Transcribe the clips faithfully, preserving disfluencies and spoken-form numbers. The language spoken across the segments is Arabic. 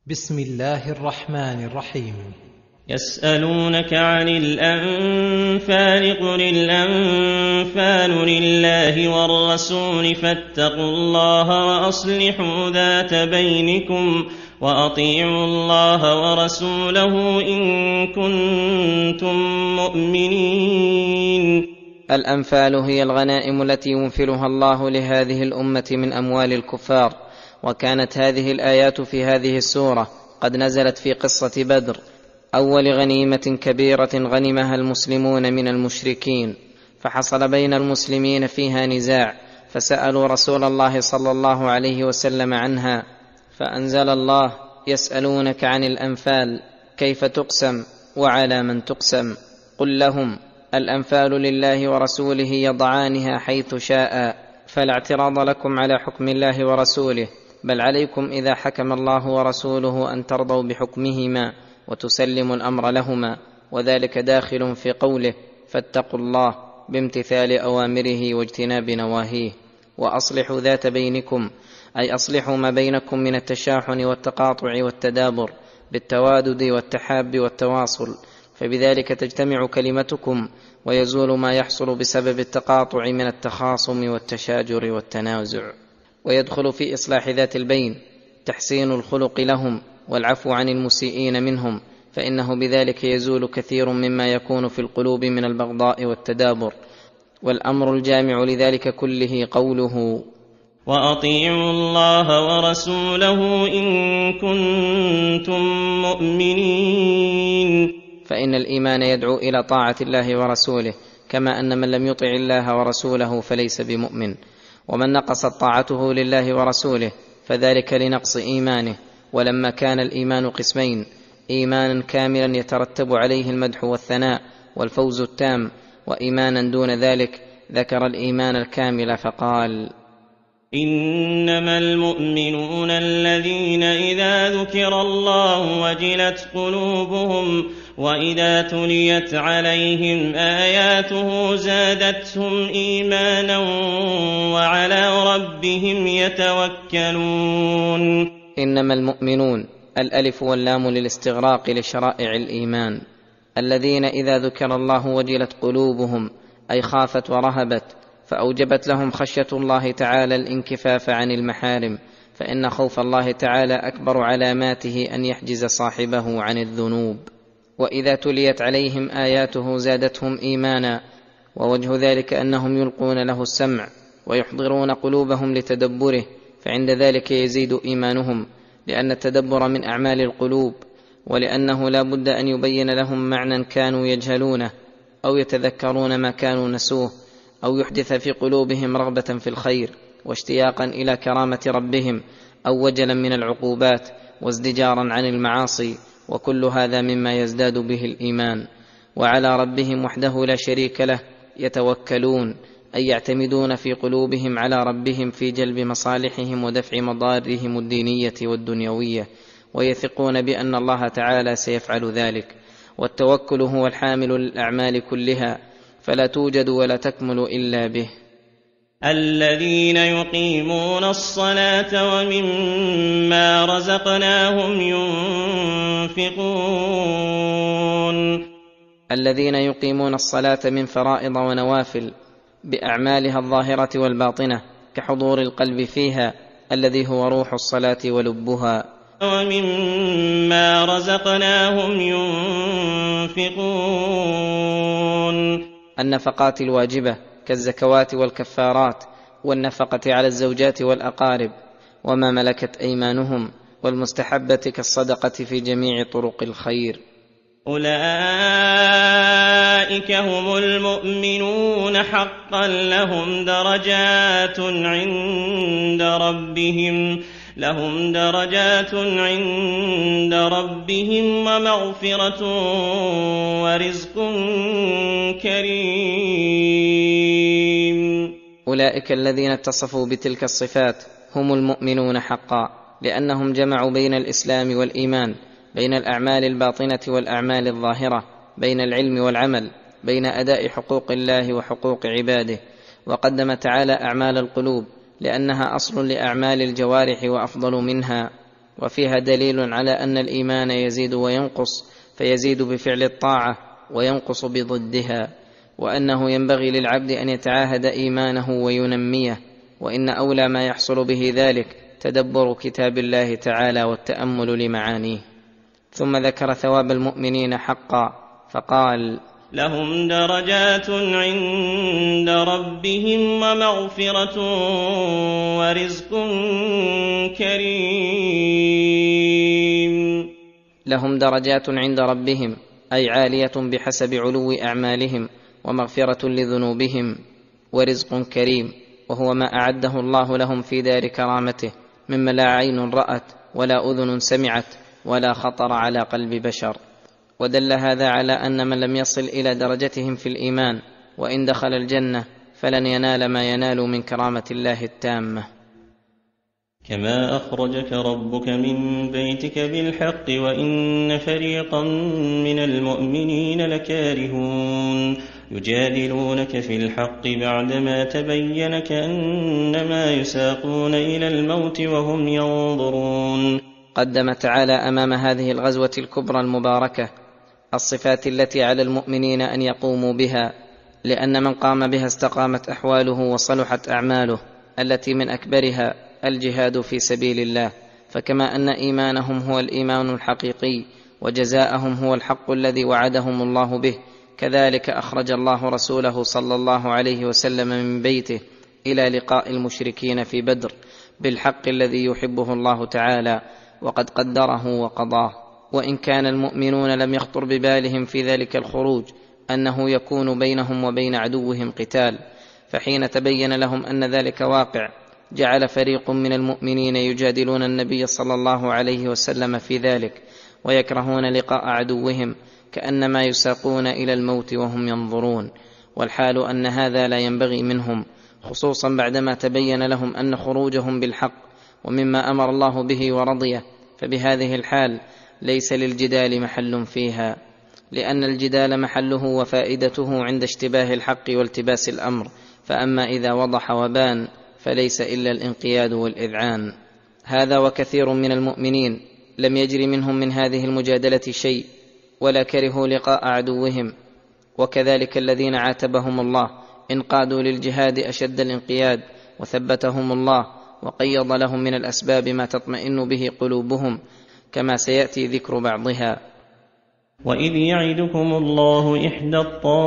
بسم الله الرحمن الرحيم. يسألونك عن الأنفال قل الأنفال لله والرسول فاتقوا الله وأصلحوا ذات بينكم وأطيعوا الله ورسوله إن كنتم مؤمنين. الأنفال هي الغنائم التي ينفلها الله لهذه الأمة من أموال الكفار، وكانت هذه الآيات في هذه السورة قد نزلت في قصة بدر، أول غنيمة كبيرة غنمها المسلمون من المشركين، فحصل بين المسلمين فيها نزاع، فسألوا رسول الله صلى الله عليه وسلم عنها، فأنزل الله: يسألونك عن الأنفال كيف تقسم وعلى من تقسم، قل لهم الأنفال لله ورسوله يضعانها حيث شاء، فلا اعتراض لكم على حكم الله ورسوله، بل عليكم إذا حكم الله ورسوله أن ترضوا بحكمهما وتسلموا الأمر لهما، وذلك داخل في قوله فاتقوا الله بامتثال أوامره واجتناب نواهيه. وأصلحوا ذات بينكم، أي أصلحوا ما بينكم من التشاحن والتقاطع والتدابر بالتوادد والتحاب والتواصل، فبذلك تجتمع كلمتكم ويزول ما يحصل بسبب التقاطع من التخاصم والتشاجر والتنازع. ويدخل في إصلاح ذات البين تحسين الخلق لهم والعفو عن المسيئين منهم، فإنه بذلك يزول كثير مما يكون في القلوب من البغضاء والتدابر. والأمر الجامع لذلك كله قوله: وأطيعوا الله ورسوله إن كنتم مؤمنين. فإن الإيمان يدعو إلى طاعة الله ورسوله، كما أن من لم يطع الله ورسوله فليس بمؤمن، ومن نقصت طاعته لله ورسوله فذلك لنقص إيمانه. ولما كان الإيمان قسمين: إيمانا كاملا يترتب عليه المدح والثناء والفوز التام، وإيمانا دون ذلك، ذكر الإيمان الكامل فقال: إنما المؤمنون الذين إذا ذكر الله وجلت قلوبهم وإذا تليت عليهم آياته زادتهم إيمانا وعلى ربهم يتوكلون. إنما المؤمنون الألف واللام للاستغراق لشرائع الإيمان، الذين إذا ذكر الله وجلت قلوبهم، أي خافت ورهبت، فأوجبت لهم خشية الله تعالى الانكفاف عن المحارم، فإن خوف الله تعالى أكبر علاماته أن يحجز صاحبه عن الذنوب. وإذا تليت عليهم آياته زادتهم إيمانا، ووجه ذلك أنهم يلقون له السمع ويحضرون قلوبهم لتدبره، فعند ذلك يزيد إيمانهم، لأن التدبر من أعمال القلوب، ولأنه لا بد أن يبين لهم معنى كانوا يجهلونه، أو يتذكرون ما كانوا نسوه، أو يحدث في قلوبهم رغبة في الخير واشتياقا إلى كرامة ربهم، أو وجلا من العقوبات وازدجارا عن المعاصي، وكل هذا مما يزداد به الإيمان. وعلى ربهم وحده لا شريك له يتوكلون، أي يعتمدون في قلوبهم على ربهم في جلب مصالحهم ودفع مضارهم الدينية والدنيوية، ويثقون بأن الله تعالى سيفعل ذلك. والتوكل هو الحامل للأعمال كلها، فلا توجد ولا تكمل إلا به. الذين يقيمون الصلاة ومما رزقناهم ينفقون. الذين يقيمون الصلاة من فرائض ونوافل بأعمالها الظاهرة والباطنة، كحضور القلب فيها الذي هو روح الصلاة ولبها. ومما رزقناهم ينفقون. النفقات الواجبة كالزكوات والكفارات، والنفقة على الزوجات والأقارب وما ملكت أيمانهم، والمستحبة كالصدقة في جميع طرق الخير. أولئك هم المؤمنون حقا، لهم درجات عند ربهم لهم درجات عند ربهم ومغفرة ورزق كريم. أولئك الذين اتصفوا بتلك الصفات هم المؤمنون حقا، لأنهم جمعوا بين الإسلام والإيمان، بين الأعمال الباطنة والأعمال الظاهرة، بين العلم والعمل، بين أداء حقوق الله وحقوق عباده. وقدم تعالى أعمال القلوب لأنها أصل لأعمال الجوارح وأفضل منها، وفيها دليل على أن الإيمان يزيد وينقص، فيزيد بفعل الطاعة وينقص بضدها، وأنه ينبغي للعبد أن يتعاهد إيمانه وينميه، وإن أولى ما يحصل به ذلك تدبر كتاب الله تعالى والتأمل لمعانيه. ثم ذكر ثواب المؤمنين حقا فقال: لهم درجات عند ربهم ومغفرة ورزق كريم. لهم درجات عند ربهم أي عالية بحسب علو أعمالهم، ومغفرة لذنوبهم، ورزق كريم وهو ما أعده الله لهم في دار كرامته مما لا عين رأت ولا أذن سمعت ولا خطر على قلب بشر. ودل هذا على أن من لم يصل إلى درجتهم في الإيمان وإن دخل الجنة فلن ينال ما ينال من كرامة الله التامة. كما أخرجك ربك من بيتك بالحق وإن فريقا من المؤمنين لكارهون يجادلونك في الحق بعدما تبين كأنما يساقون إلى الموت وهم ينظرون. قدم تعالى أمام هذه الغزوة الكبرى المباركة الصفات التي على المؤمنين أن يقوموا بها، لأن من قام بها استقامت أحواله وصلحت أعماله، التي من أكبرها الجهاد في سبيل الله. فكما أن إيمانهم هو الإيمان الحقيقي وجزاءهم هو الحق الذي وعدهم الله به، كذلك أخرج الله رسوله صلى الله عليه وسلم من بيته إلى لقاء المشركين في بدر بالحق الذي يحبه الله تعالى وقد قدره وقضاه. وإن كان المؤمنون لم يخطر ببالهم في ذلك الخروج أنه يكون بينهم وبين عدوهم قتال، فحين تبين لهم أن ذلك واقع جعل فريق من المؤمنين يجادلون النبي صلى الله عليه وسلم في ذلك، ويكرهون لقاء عدوهم كأنما يساقون إلى الموت وهم ينظرون، والحال أن هذا لا ينبغي منهم، خصوصا بعدما تبين لهم أن خروجهم بالحق ومما أمر الله به ورضيه، فبهذه الحال ليس للجدال محل فيها، لأن الجدال محله وفائدته عند اشتباه الحق والتباس الأمر، فأما إذا وضح وبان فليس إلا الانقياد والإذعان. هذا وكثير من المؤمنين لم يجر منهم من هذه المجادلة شيء ولا كرهوا لقاء عدوهم، وكذلك الذين عاتبهم الله انقادوا للجهاد أشد الانقياد، وثبتهم الله وقيض لهم من الأسباب ما تطمئن به قلوبهم، كما سيأتي ذكر بعضها. وإذ يعدكم الله إحدى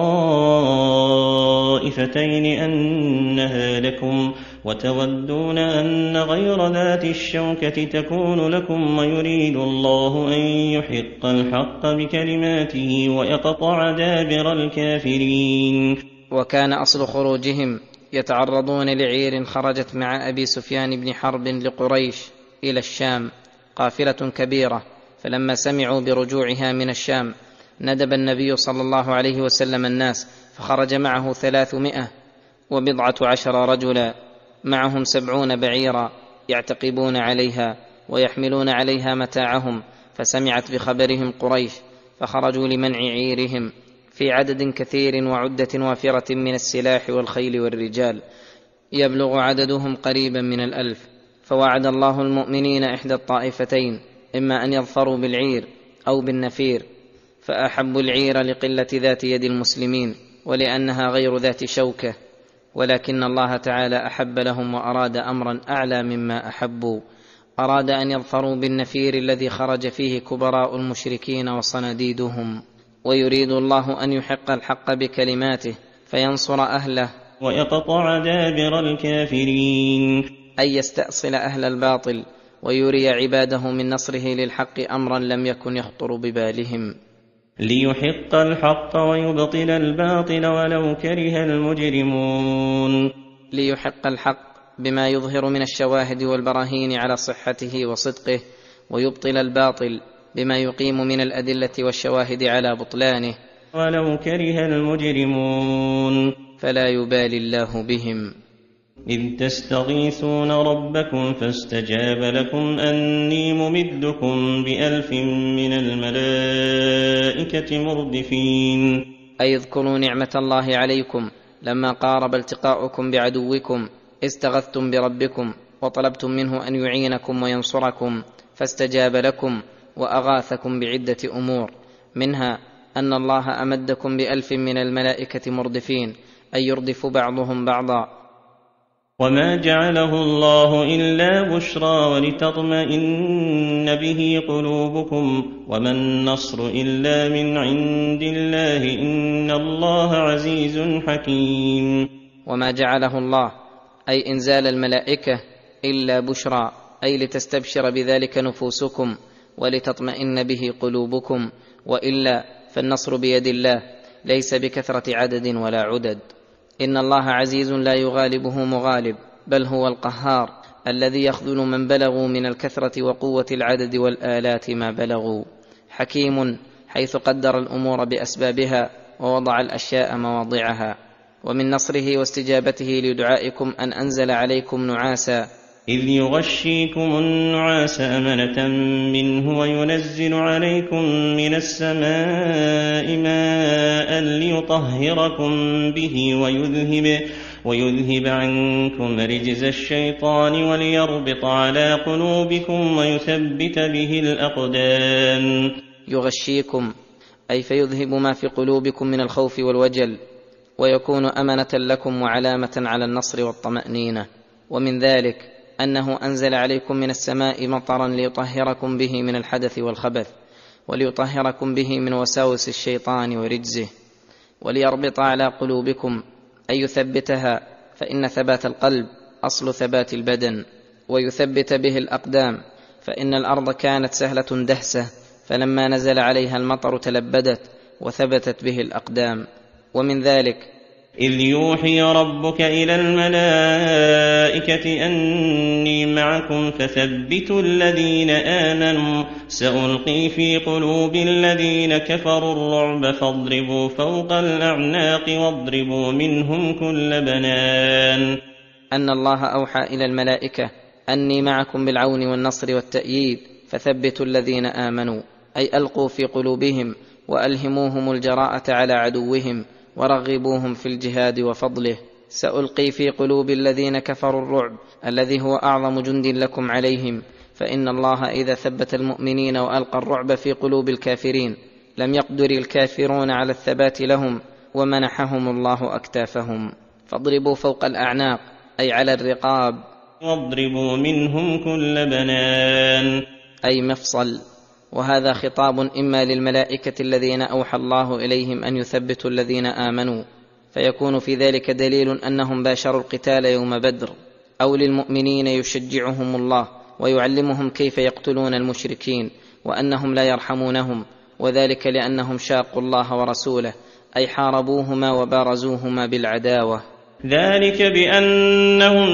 الطائفتين أنها لكم وتودون أن غير ذات الشوكة تكون لكم ويريد الله أن يحق الحق بكلماته ويقطع دابر الكافرين. وكان أصل خروجهم يتعرضون لعير خرجت مع أبي سفيان بن حرب لقريش إلى الشام قافلة كبيرة، فلما سمعوا برجوعها من الشام ندب النبي صلى الله عليه وسلم الناس، فخرج معه ثلاثمائة وبضعة عشر رجلا، معهم سبعون بعيرا يعتقبون عليها ويحملون عليها متاعهم، فسمعت بخبرهم قريش فخرجوا لمنع عيرهم في عدد كثير وعدة وافرة من السلاح والخيل والرجال، يبلغ عددهم قريبا من الألف. فوعد الله المؤمنين إحدى الطائفتين، إما أن يظفروا بالعير أو بالنفير، فأحبوا العير لقلة ذات يد المسلمين ولأنها غير ذات شوكة، ولكن الله تعالى أحب لهم وأراد أمرا أعلى مما أحبوا، أراد أن يظفروا بالنفير الذي خرج فيه كبراء المشركين وصناديدهم، ويريد الله أن يحق الحق بكلماته فينصر أهله ويقطع دابر الكافرين، أي يستأصل أهل الباطل ويري عباده من نصره للحق أمرا لم يكن يخطر ببالهم، ليحق الحق ويبطل الباطل ولو كره المجرمون. ليحق الحق بما يظهر من الشواهد والبراهين على صحته وصدقه، ويبطل الباطل بما يقيم من الأدلة والشواهد على بطلانه، ولو كره المجرمون. فلا يبالي الله بهم. إذ تستغيثون ربكم فاستجاب لكم أني ممدكم بألف من الملائكة مردفين. أي اذكروا نعمة الله عليكم لما قارب التقاؤكم بعدوكم، استغثتم بربكم وطلبتم منه أن يعينكم وينصركم، فاستجاب لكم وأغاثكم بعدة أمور، منها أن الله أمدكم بألف من الملائكة مردفين، أي يردف بعضهم بعضا. وما جعله الله إلا بشرى ولتطمئن به قلوبكم وما النصر إلا من عند الله إن الله عزيز حكيم. وما جعله الله أي إنزال الملائكة إلا بشرى، أي لتستبشر بذلك نفوسكم ولتطمئن به قلوبكم، وإلا فالنصر بيد الله ليس بكثرة عدد ولا عدد. إن الله عزيز لا يغالبه مغالب، بل هو القهار الذي يخذل من بلغوا من الكثرة وقوة العدد والآلات ما بلغوا. حكيم حيث قدر الأمور بأسبابها ووضع الأشياء مواضعها. ومن نصره واستجابته لدعائكم أن أنزل عليكم نعاسا، إذ يغشيكم النعاس أمنة منه وينزل عليكم من السماء ماء ليطهركم به ويذهب, ويذهب عنكم رجز الشيطان وليربط على قلوبكم ويثبت به الأقدام. يغشيكم أي فيذهب ما في قلوبكم من الخوف والوجل، ويكون أمنة لكم وعلامة على النصر والطمأنينة. ومن ذلك أنه أنزل عليكم من السماء مطرا ليطهركم به من الحدث والخبث، وليطهركم به من وساوس الشيطان ورجزه، وليربط على قلوبكم أي يثبتها، فإن ثبات القلب أصل ثبات البدن، ويثبت به الأقدام، فإن الأرض كانت سهلة دهسة، فلما نزل عليها المطر تلبدت وثبتت به الأقدام. ومن ذلك إذ يوحي ربك إلى الملائكة أني معكم فثبتوا الذين آمنوا سألقي في قلوب الذين كفروا الرعب فاضربوا فوق الأعناق واضربوا منهم كل بنان. أن الله أوحى إلى الملائكة أني معكم بالعون والنصر والتأييد فثبتوا الذين آمنوا، أي ألقوا في قلوبهم وألهموهم الجراءة على عدوهم ورغبوهم في الجهاد وفضله. سألقي في قلوب الذين كفروا الرعب الذي هو أعظم جند لكم عليهم، فإن الله إذا ثبت المؤمنين وألقى الرعب في قلوب الكافرين لم يقدر الكافرون على الثبات لهم، ومنحهم الله أكتافهم. فاضربوا فوق الأعناق أي على الرقاب، واضربوا منهم كل بنان أي مفصل. وهذا خطاب إما للملائكة الذين أوحى الله إليهم أن يثبتوا الذين آمنوا، فيكون في ذلك دليل أنهم باشروا القتال يوم بدر، أو للمؤمنين يشجعهم الله ويعلمهم كيف يقتلون المشركين وأنهم لا يرحمونهم، وذلك لأنهم شاقوا الله ورسوله، أي حاربوهما وبارزوهما بالعداوة. ذلك بأنهم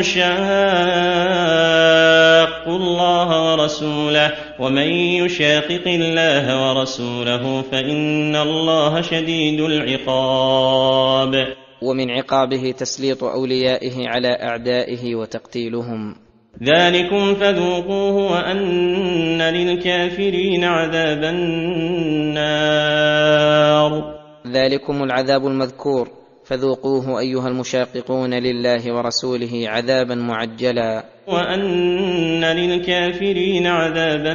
شاقوا الله ورسوله ومن يشاقق الله ورسوله فإن الله شديد العقاب. ومن عقابه تسليط أوليائه على أعدائه وتقتيلهم. ذلكم فذوقوه وأن للكافرين عذاب النار. ذلكم العذاب المذكور فذوقوه أيها المشاققون لله ورسوله عذابا معجلا. وأن للكافرين عذاب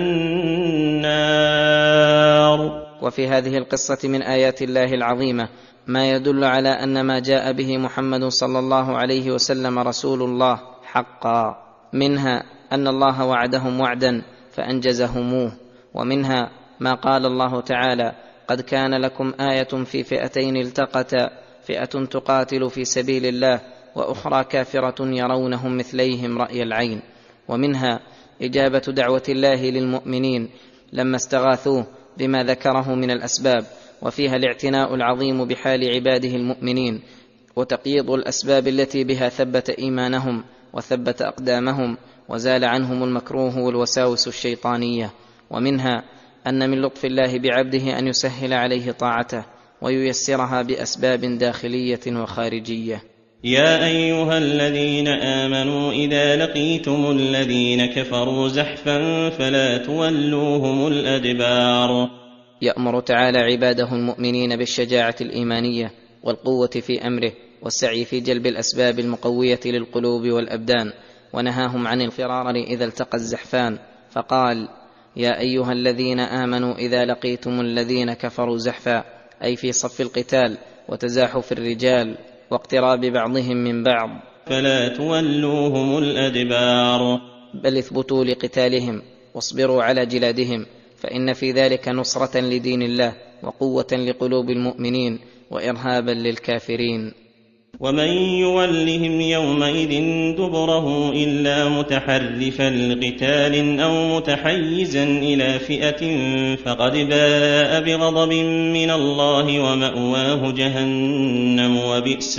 النار. وفي هذه القصة من آيات الله العظيمة ما يدل على أن ما جاء به محمد صلى الله عليه وسلم رسول الله حقا، منها أن الله وعدهم وعدا فأنجزهموه، ومنها ما قال الله تعالى: قد كان لكم آية في فئتين التقتا فئة تقاتل في سبيل الله وأخرى كافرة يرونهم مثليهم رأي العين. ومنها إجابة دعوة الله للمؤمنين لما استغاثوه بما ذكره من الأسباب، وفيها الاعتناء العظيم بحال عباده المؤمنين، وتقييض الأسباب التي بها ثبت إيمانهم وثبت أقدامهم وزال عنهم المكروه والوساوس الشيطانية. ومنها أن من لطف الله بعبده أن يسهل عليه طاعته وييسرها بأسباب داخلية وخارجية. يا أيها الذين آمنوا إذا لقيتم الذين كفروا زحفا فلا تولوهم الأدبار. يأمر تعالى عباده المؤمنين بالشجاعة الإيمانية والقوة في أمره والسعي في جلب الأسباب المقوية للقلوب والأبدان، ونهاهم عن الفرار إذا التقى الزحفان، فقال: يا أيها الذين آمنوا إذا لقيتم الذين كفروا زحفا، أي في صف القتال وتزاحف الرجال واقتراب بعضهم من بعض، فلا تولوهم الأدبار، بل اثبتوا لقتالهم واصبروا على جلادهم، فإن في ذلك نصرة لدين الله وقوة لقلوب المؤمنين وإرهابا للكافرين. ومن يولهم يومئذ دبره إلا متحرفا لقتال أو متحيزا إلى فئة فقد باء بغضب من الله ومأواه جهنم وبئس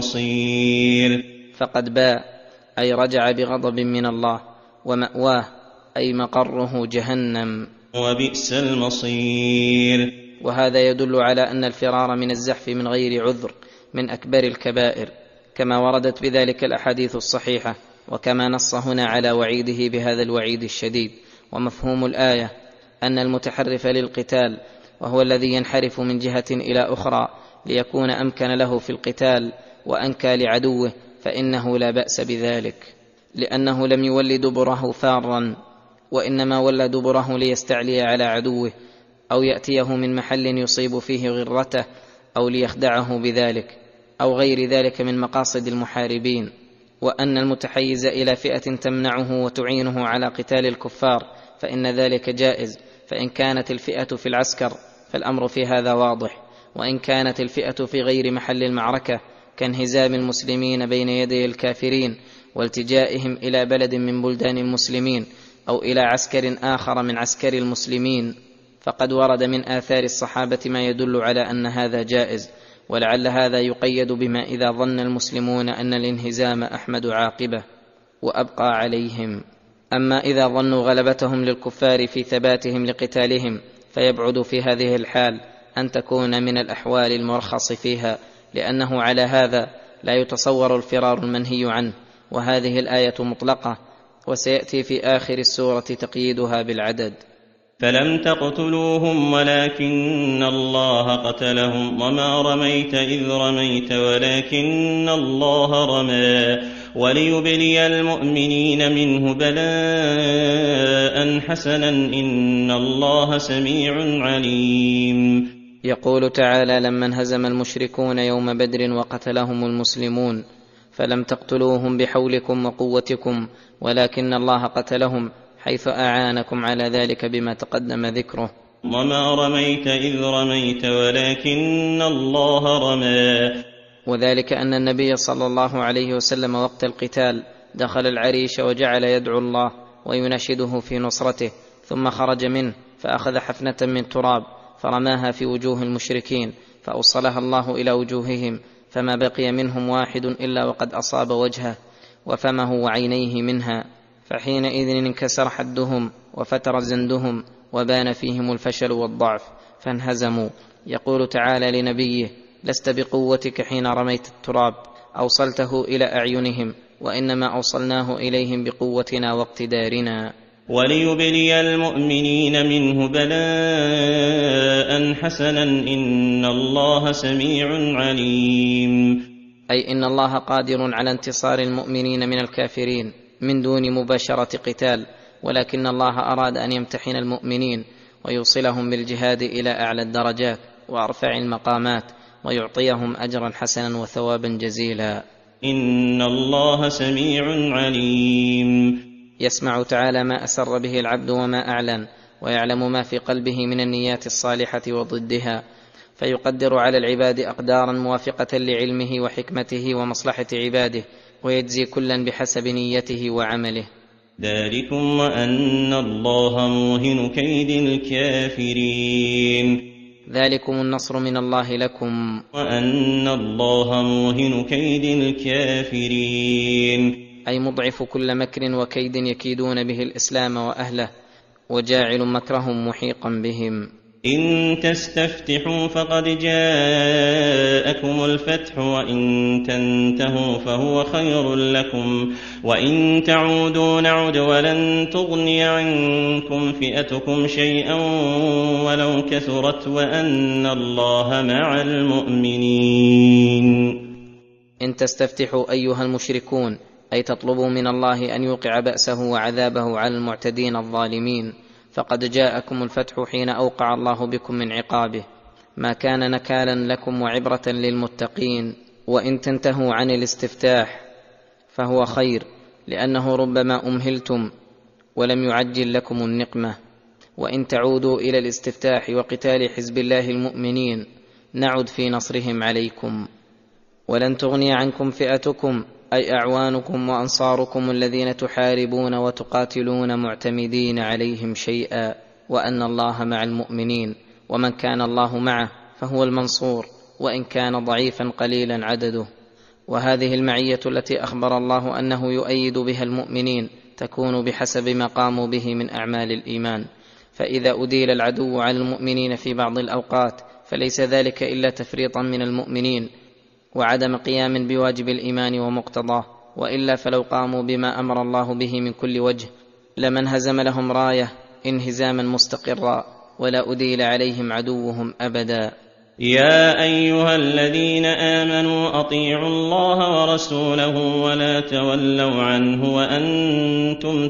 المصير. فقد باء أي رجع بغضب من الله، ومأواه أي مقره جهنم، وبئس المصير. وهذا يدل على أن الفرار من الزحف من غير عذر من أكبر الكبائر، كما وردت بذلك الأحاديث الصحيحة، وكما نص هنا على وعيده بهذا الوعيد الشديد. ومفهوم الآية أن المتحرف للقتال، وهو الذي ينحرف من جهة إلى أخرى ليكون أمكن له في القتال وأنكى لعدوه، فإنه لا بأس بذلك، لأنه لم يول دبره فارا، وإنما ولى دبره ليستعلي على عدوه، أو يأتيه من محل يصيب فيه غرته، أو ليخدعه بذلك، أو غير ذلك من مقاصد المحاربين. وأن المتحيز إلى فئة تمنعه وتعينه على قتال الكفار فإن ذلك جائز، فإن كانت الفئة في العسكر فالأمر في هذا واضح، وإن كانت الفئة في غير محل المعركة كانهزام المسلمين بين يدي الكافرين والتجائهم إلى بلد من بلدان المسلمين أو إلى عسكر آخر من عسكر المسلمين، فقد ورد من آثار الصحابة ما يدل على أن هذا جائز، ولعل هذا يقيد بما إذا ظن المسلمون أن الانهزام أحمد عاقبة وأبقى عليهم. أما إذا ظنوا غلبتهم للكفار في ثباتهم لقتالهم فيبعد في هذه الحال أن تكون من الأحوال المرخص فيها، لأنه على هذا لا يتصور الفرار المنهي عنه. وهذه الآية مطلقة، وسيأتي في آخر السورة تقييدها بالعدد. فلم تقتلوهم ولكن الله قتلهم وما رميت إذ رميت ولكن الله رمى وليبلي المؤمنين منه بلاء حسنا إن الله سميع عليم. يقول تعالى: لما انهزم المشركون يوم بدر وقتلهم المسلمون فلم تقتلوهم بحولكم وقوتكم ولكن الله قتلهم حيث أعانكم على ذلك بما تقدم ذكره. وما رميت إذ رميت ولكن الله رمى، وذلك أن النبي صلى الله عليه وسلم وقت القتال دخل العريش وجعل يدعو الله ويناشده في نصرته، ثم خرج منه فأخذ حفنة من تراب فرماها في وجوه المشركين فأوصلها الله إلى وجوههم، فما بقي منهم واحد إلا وقد أصاب وجهه وفمه وعينيه منها، فحينئذ انكسر حدهم وفتر زندهم وبان فيهم الفشل والضعف فانهزموا. يقول تعالى لنبيه: لست بقوتك حين رميت التراب، أوصلته إلى أعينهم، وإنما أوصلناه إليهم بقوتنا واقتدارنا. وليبلي المؤمنين منه بلاء حسنا إن الله سميع عليم، أي إن الله قادر على انتصار المؤمنين من الكافرين من دون مباشرة قتال، ولكن الله أراد أن يمتحن المؤمنين ويوصلهم بالجهاد إلى أعلى الدرجات وأرفع المقامات ويعطيهم أجرا حسنا وثوابا جزيلا. إن الله سميع عليم، يسمع تعالى ما أسر به العبد وما أعلن، ويعلم ما في قلبه من النيات الصالحة وضدها، فيقدر على العباد أقدارا موافقة لعلمه وحكمته ومصلحة عباده، ويجزي كلا بحسب نيته وعمله. ذلكم وأن الله موهن كيد الكافرين، ذلكم النصر من الله لكم، وأن الله موهن كيد الكافرين، أي مضعف كل مكر وكيد يكيدون به الإسلام وأهله، وجاعل مكرهم محيقا بهم. إن تستفتحوا فقد جاءكم الفتح وإن تنتهوا فهو خير لكم وإن تعودوا نعد ولن تغني عنكم فئتكم شيئا ولو كثرت وأن الله مع المؤمنين. إن تستفتحوا أيها المشركون، أي تطلبوا من الله أن يوقع بأسه وعذابه على المعتدين الظالمين، فقد جاءكم الفتح حين أوقع الله بكم من عقابه، ما كان نكالا لكم وعبرة للمتقين. وإن تنتهوا عن الاستفتاح فهو خير، لأنه ربما أمهلتم ولم يعجل لكم النقمة. وإن تعودوا إلى الاستفتاح وقتال حزب الله المؤمنين نعد في نصرهم عليكم. ولن تغني عنكم فئتكم أي أعوانكم وأنصاركم الذين تحاربون وتقاتلون معتمدين عليهم شيئا، وأن الله مع المؤمنين، ومن كان الله معه فهو المنصور، وإن كان ضعيفا قليلا عدده. وهذه المعية التي أخبر الله أنه يؤيد بها المؤمنين تكون بحسب ما قاموا به من أعمال الإيمان. فإذا أديل العدو على المؤمنين في بعض الأوقات فليس ذلك إلا تفريطا من المؤمنين وعدم قيام بواجب الإيمان ومقتضاه، وإلا فلو قاموا بما أمر الله به من كل وجه لما انهزم لهم راية انهزاما مستقرا، ولا أديل عليهم عدوهم أبدا. يا أيها الذين آمنوا أطيعوا الله ورسوله ولا تولوا عنه وأنتم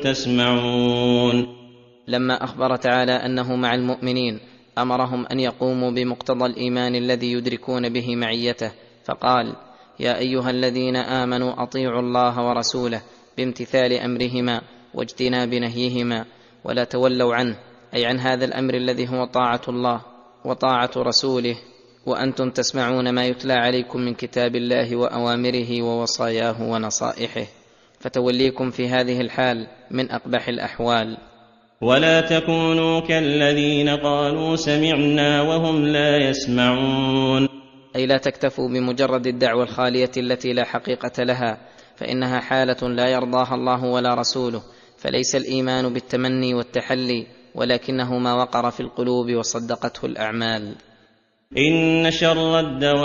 تسمعون. لما أخبر تعالى أنه مع المؤمنين أمرهم أن يقوموا بمقتضى الإيمان الذي يدركون به معيته، فقال: يا أيها الذين آمنوا أطيعوا الله ورسوله بامتثال أمرهما واجتناب نهيهما، ولا تولوا عنه، أي عن هذا الأمر الذي هو طاعة الله وطاعة رسوله، وأنتم تسمعون ما يتلى عليكم من كتاب الله وأوامره ووصاياه ونصائحه، فتوليكم في هذه الحال من أقبح الأحوال. ولا تكونوا كالذين قالوا سمعنا وهم لا يسمعون، أي لا تكتفوا بمجرد الدعوة الخالية التي لا حقيقة لها، فإنها حالة لا يرضاها الله ولا رسوله، فليس الإيمان بالتمني والتحلي، ولكنه ما وقر في القلوب وصدقته الأعمال. إن شر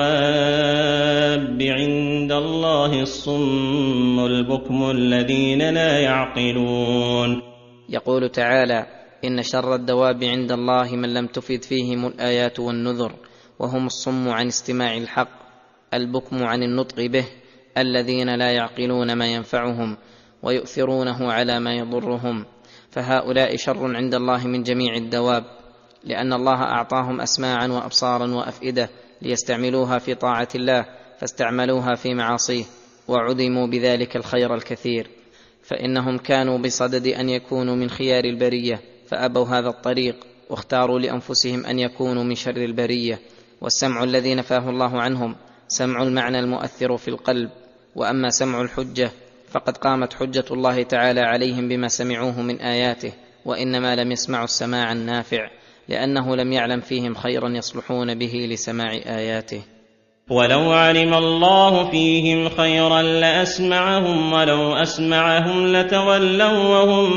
الدواب عند الله الصم البكم الذين لا يعقلون. يقول تعالى: إن شر الدواب عند الله من لم تفد فيهم الآيات والنذر، وهم الصم عن استماع الحق، البكم عن النطق به، الذين لا يعقلون ما ينفعهم ويؤثرونه على ما يضرهم، فهؤلاء شر عند الله من جميع الدواب، لأن الله أعطاهم أسماعا وأبصارا وأفئدة ليستعملوها في طاعة الله، فاستعملوها في معاصيه وعدموا بذلك الخير الكثير، فإنهم كانوا بصدد أن يكونوا من خيار البرية فأبوا هذا الطريق، واختاروا لأنفسهم أن يكونوا من شر البرية. والسمع الذي نفاه الله عنهم سمع المعنى المؤثر في القلب، وأما سمع الحجة فقد قامت حجة الله تعالى عليهم بما سمعوه من آياته، وإنما لم يسمعوا السماع النافع، لأنه لم يعلم فيهم خيرا يصلحون به لسماع آياته. ولو علم الله فيهم خيرا لأسمعهم ولو أسمعهم لتولوا وهم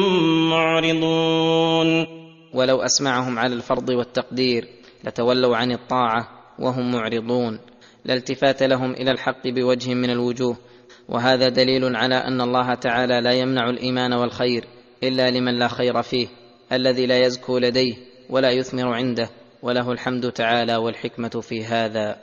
معرضون. ولو أسمعهم على الفرض والتقدير لتولوا عن الطاعة وهم معرضون، لا التفات لهم إلى الحق بوجه من الوجوه. وهذا دليل على أن الله تعالى لا يمنع الإيمان والخير إلا لمن لا خير فيه، الذي لا يزكو لديه ولا يثمر عنده، وله الحمد تعالى والحكمة في هذا.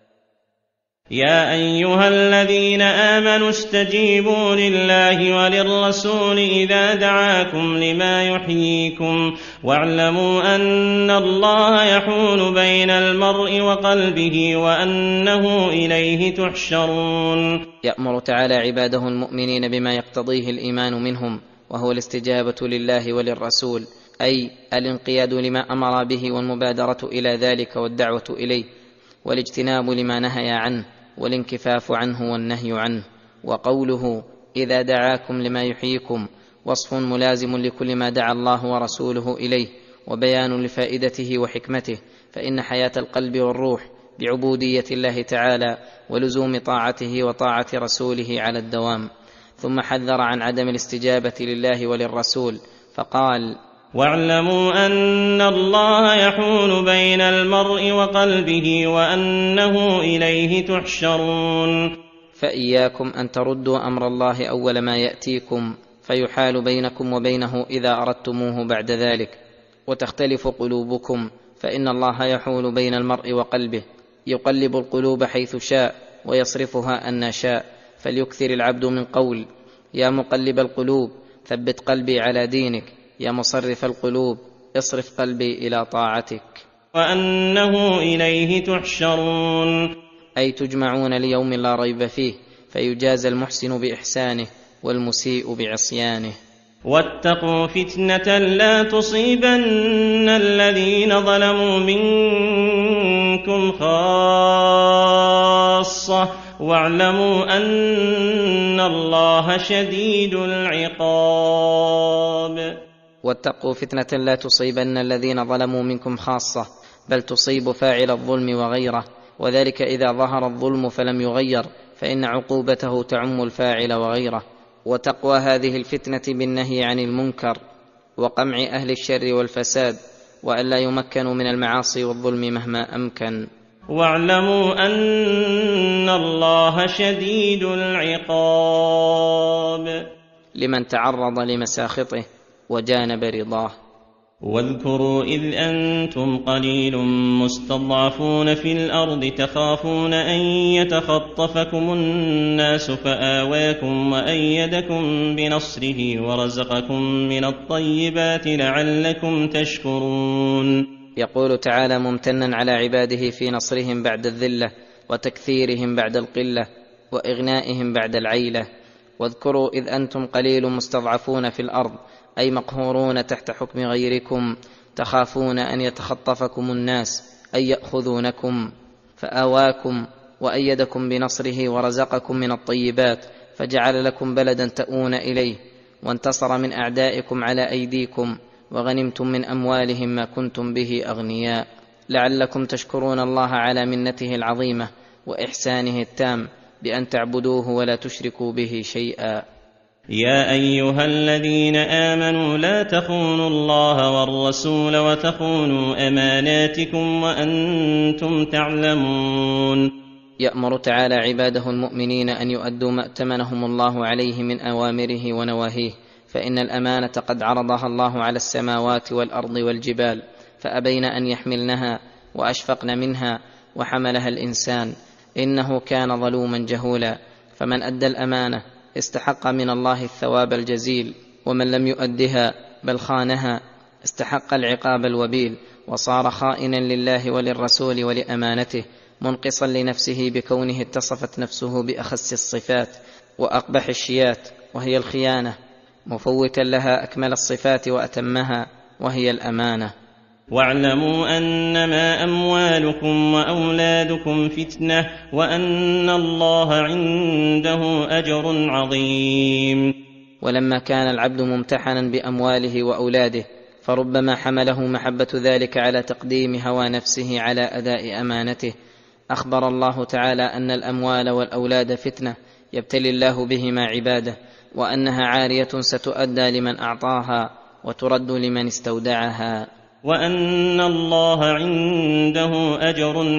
يا أيها الذين آمنوا استجيبوا لله وللرسول إذا دعاكم لما يحييكم، واعلموا أن الله يحول بين المرء وقلبه وأنه إليه تحشرون. يأمر تعالى عباده المؤمنين بما يقتضيه الإيمان منهم، وهو الاستجابة لله وللرسول، أي الانقياد لما أمر به والمبادرة إلى ذلك والدعوة إليه، والاجتناب لما نهى عنه والانكفاف عنه والنهي عنه. وقوله إذا دعاكم لما يحييكم وصف ملازم لكل ما دعا الله ورسوله إليه، وبيان لفائدته وحكمته، فإن حياة القلب والروح بعبودية الله تعالى ولزوم طاعته وطاعة رسوله على الدوام. ثم حذر عن عدم الاستجابة لله وللرسول فقال: واعلموا أن الله يحول بين المرء وقلبه وأنه إليه تحشرون. فإياكم أن تردوا أمر الله أول ما يأتيكم فيحال بينكم وبينه إذا أردتموه بعد ذلك، وتختلف قلوبكم، فإن الله يحول بين المرء وقلبه، يقلب القلوب حيث شاء ويصرفها أن شاء. فليكثر العبد من قول: يا مقلب القلوب ثبت قلبي على دينك، يا مصرف القلوب اصرف قلبي إلى طاعتك. وأنه إليه تحشرون، أي تجمعون ليوم لا ريب فيه، فيجازى المحسن بإحسانه والمسيء بعصيانه. واتقوا فتنة لا تصيبن الذين ظلموا منكم خاصة واعلموا أن الله شديد العقاب. واتقوا فتنة لا تصيبن الذين ظلموا منكم خاصة، بل تصيب فاعل الظلم وغيره، وذلك إذا ظهر الظلم فلم يغير، فإن عقوبته تعم الفاعل وغيره. وتقوى هذه الفتنة بالنهي عن المنكر وقمع أهل الشر والفساد، وألا يمكنوا من المعاصي والظلم مهما أمكن. واعلموا أن الله شديد العقاب لمن تعرض لمساخطه وجانب رضاه. واذكروا إذ أنتم قليل مستضعفون في الأرض تخافون أن يتخطفكم الناس فآواكم وأيدكم بنصره ورزقكم من الطيبات لعلكم تشكرون. يقول تعالى ممتنا على عباده في نصرهم بعد الذلة وتكثيرهم بعد القلة وإغنائهم بعد العيلة. واذكروا إذ أنتم قليل مستضعفون في الأرض، أي مقهورون تحت حكم غيركم، تخافون أن يتخطفكم الناس أي يأخذونكم، فآواكم وأيدكم بنصره ورزقكم من الطيبات، فجعل لكم بلدا تؤون إليه، وانتصر من أعدائكم على أيديكم، وغنمتم من أموالهم ما كنتم به أغنياء، لعلكم تشكرون الله على منته العظيمة وإحسانه التام بأن تعبدوه ولا تشركوا به شيئا. يا أيها الذين آمنوا لا تخونوا الله والرسول وتخونوا أماناتكم وأنتم تعلمون. يأمر تعالى عباده المؤمنين أن يؤدوا ما ائتمنهم الله عليه من أوامره ونواهيه، فإن الأمانة قد عرضها الله على السماوات والأرض والجبال، فأبين أن يحملنها وأشفقن منها، وحملها الإنسان إنه كان ظلوما جهولا. فمن أدى الأمانة استحق من الله الثواب الجزيل، ومن لم يؤدها بل خانها استحق العقاب الوبيل، وصار خائنا لله وللرسول ولأمانته، منقصا لنفسه بكونه اتصفت نفسه بأخس الصفات وأقبح الشيات وهي الخيانة، مفوتا لها أكمل الصفات وأتمها وهي الأمانة. واعلموا أنما أموالكم وأولادكم فتنة وأن الله عنده أجر عظيم. ولما كان العبد ممتحنا بأمواله وأولاده، فربما حمله محبة ذلك على تقديم هوى نفسه على أداء أمانته. أخبر الله تعالى أن الأموال والأولاد فتنة يبتلي الله بهما عباده، وأنها عارية ستؤدى لمن أعطاها وترد لمن استودعها، وأن الله عنده أجر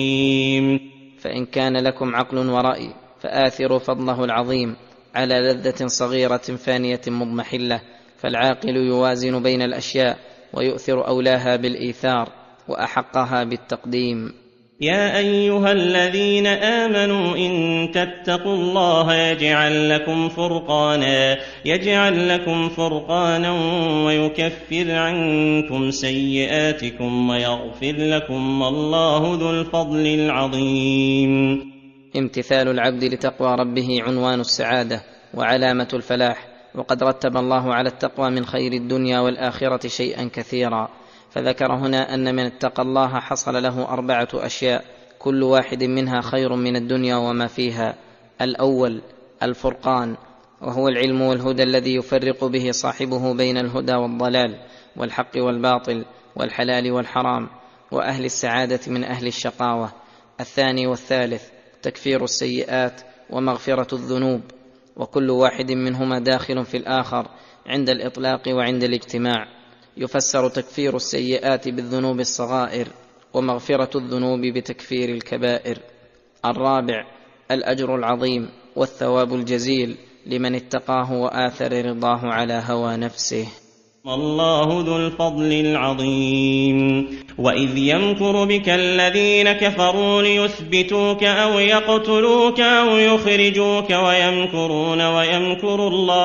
عظيم. فإن كان لكم عقل ورأي فآثروا فضله العظيم على لذة صغيرة فانية مضمحلة، فالعاقل يوازن بين الأشياء ويؤثر أولاها بالإيثار وأحقها بالتقديم. يا أيها الذين آمنوا إن تتقوا الله يجعل لكم فرقانا يجعل لكم فرقانا ويكفر عنكم سيئاتكم ويغفر لكم والله ذو الفضل العظيم. امتثال العبد لتقوى ربه عنوان السعادة وعلامة الفلاح، وقد رتب الله على التقوى من خير الدنيا والآخرة شيئا كثيرا، فذكر هنا أن من اتقى الله حصل له أربعة أشياء كل واحد منها خير من الدنيا وما فيها. الأول الفرقان، وهو العلم والهدى الذي يفرق به صاحبه بين الهدى والضلال والحق والباطل والحلال والحرام وأهل السعادة من أهل الشقاوة. الثاني والثالث تكفير السيئات ومغفرة الذنوب، وكل واحد منهما داخل في الآخر عند الإطلاق وعند الاجتماع. يفسر تكفير السيئات بالذنوب الصغائر، ومغفرة الذنوب بتكفير الكبائر. الرابع الأجر العظيم والثواب الجزيل لمن اتقاه وآثر رضاه على هوى نفسه. والله ذو الفضل العظيم. وإذ يمكر بك الذين كفروا ليثبتوك أو يقتلوك أو يخرجوك ويمكرون ويمكر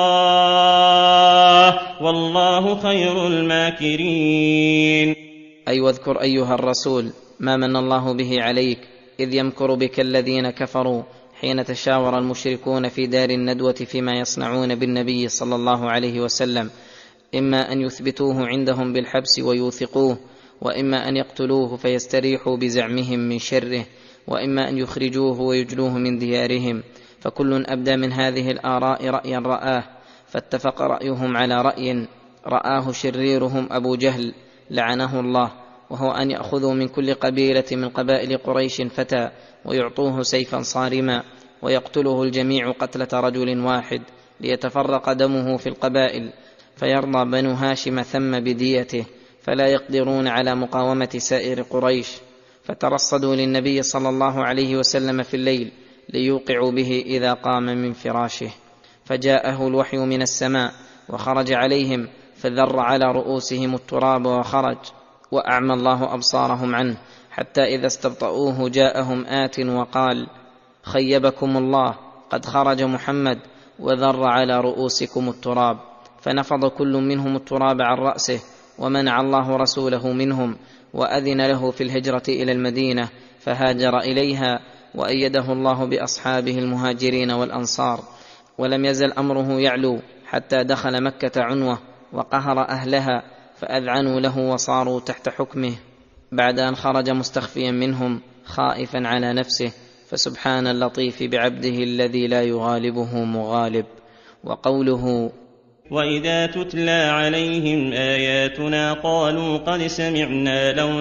الله والله خير الماكرين. أي واذكر أيها الرسول ما من الله به عليك إذ يمكر بك الذين كفروا حين تشاور المشركون في دار الندوة فيما يصنعون بالنبي صلى الله عليه وسلم، إما أن يثبتوه عندهم بالحبس ويوثقوه، وإما أن يقتلوه فيستريحوا بزعمهم من شره، وإما أن يخرجوه ويجلوه من ديارهم، فكل أبدى من هذه الآراء رأيا رآه، فاتفق رأيهم على رأي رآه شريرهم أبو جهل لعنه الله، وهو أن يأخذوا من كل قبيلة من قبائل قريش فتى ويعطوه سيفا صارما ويقتله الجميع قتلة رجل واحد ليتفرق دمه في القبائل، فيرضى بنو هاشم ثم بديته، فلا يقدرون على مقاومة سائر قريش، فترصدوا للنبي صلى الله عليه وسلم في الليل ليوقعوا به إذا قام من فراشه، فجاءه الوحي من السماء وخرج عليهم فذر على رؤوسهم التراب وخرج، وأعمى الله أبصارهم عنه، حتى إذا استبطؤوه جاءهم آت وقال: خيبكم الله، قد خرج محمد وذر على رؤوسكم التراب، فنفض كل منهم التراب عن رأسه، ومنع الله رسوله منهم، وأذن له في الهجرة إلى المدينة فهاجر إليها، وأيده الله بأصحابه المهاجرين والأنصار، ولم يزل أمره يعلو حتى دخل مكة عنوة وقهر أهلها، فأذعنوا له وصاروا تحت حكمه، بعد أن خرج مستخفيا منهم خائفا على نفسه، فسبحان اللطيف بعبده الذي لا يغالبه مغالب. وقوله: وإذا تتلى عليهم آياتنا قالوا قد سمعنا لو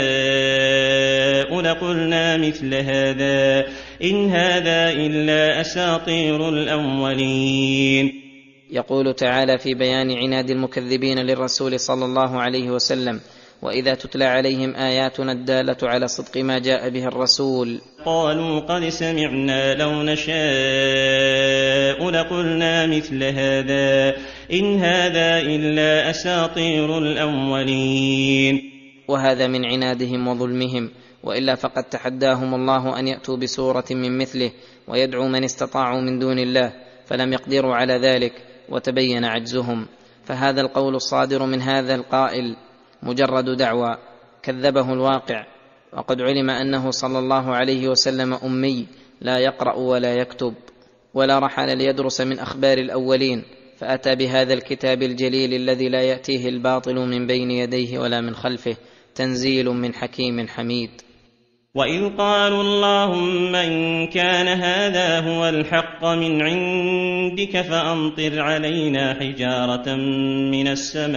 نشاء لقلنا مثل هذا إن هذا إلا أساطير الأولين. يقول تعالى في بيان عناد المكذبين للرسول صلى الله عليه وسلم: وإذا تتلى عليهم آياتنا الدالة على صدق ما جاء به الرسول قالوا قد سمعنا لو نشاء لقلنا مثل هذا إن هذا إلا أساطير الأولين. وهذا من عنادهم وظلمهم، وإلا فقد تحداهم الله أن يأتوا بسورة من مثله ويدعوا من استطاعوا من دون الله، فلم يقدروا على ذلك وتبين عجزهم. فهذا القول الصادر من هذا القائل مجرد دعوى كذبه الواقع، وقد علم أنه صلى الله عليه وسلم أمي لا يقرأ ولا يكتب، ولا رحل ليدرس من أخبار الأولين، فأتى بهذا الكتاب الجليل الذي لا يأتيه الباطل من بين يديه ولا من خلفه، تنزيل من حكيم حميد. وإذ قالوا اللهم إن كان هذا هو الحق من عندك فأمطر علينا حجارة من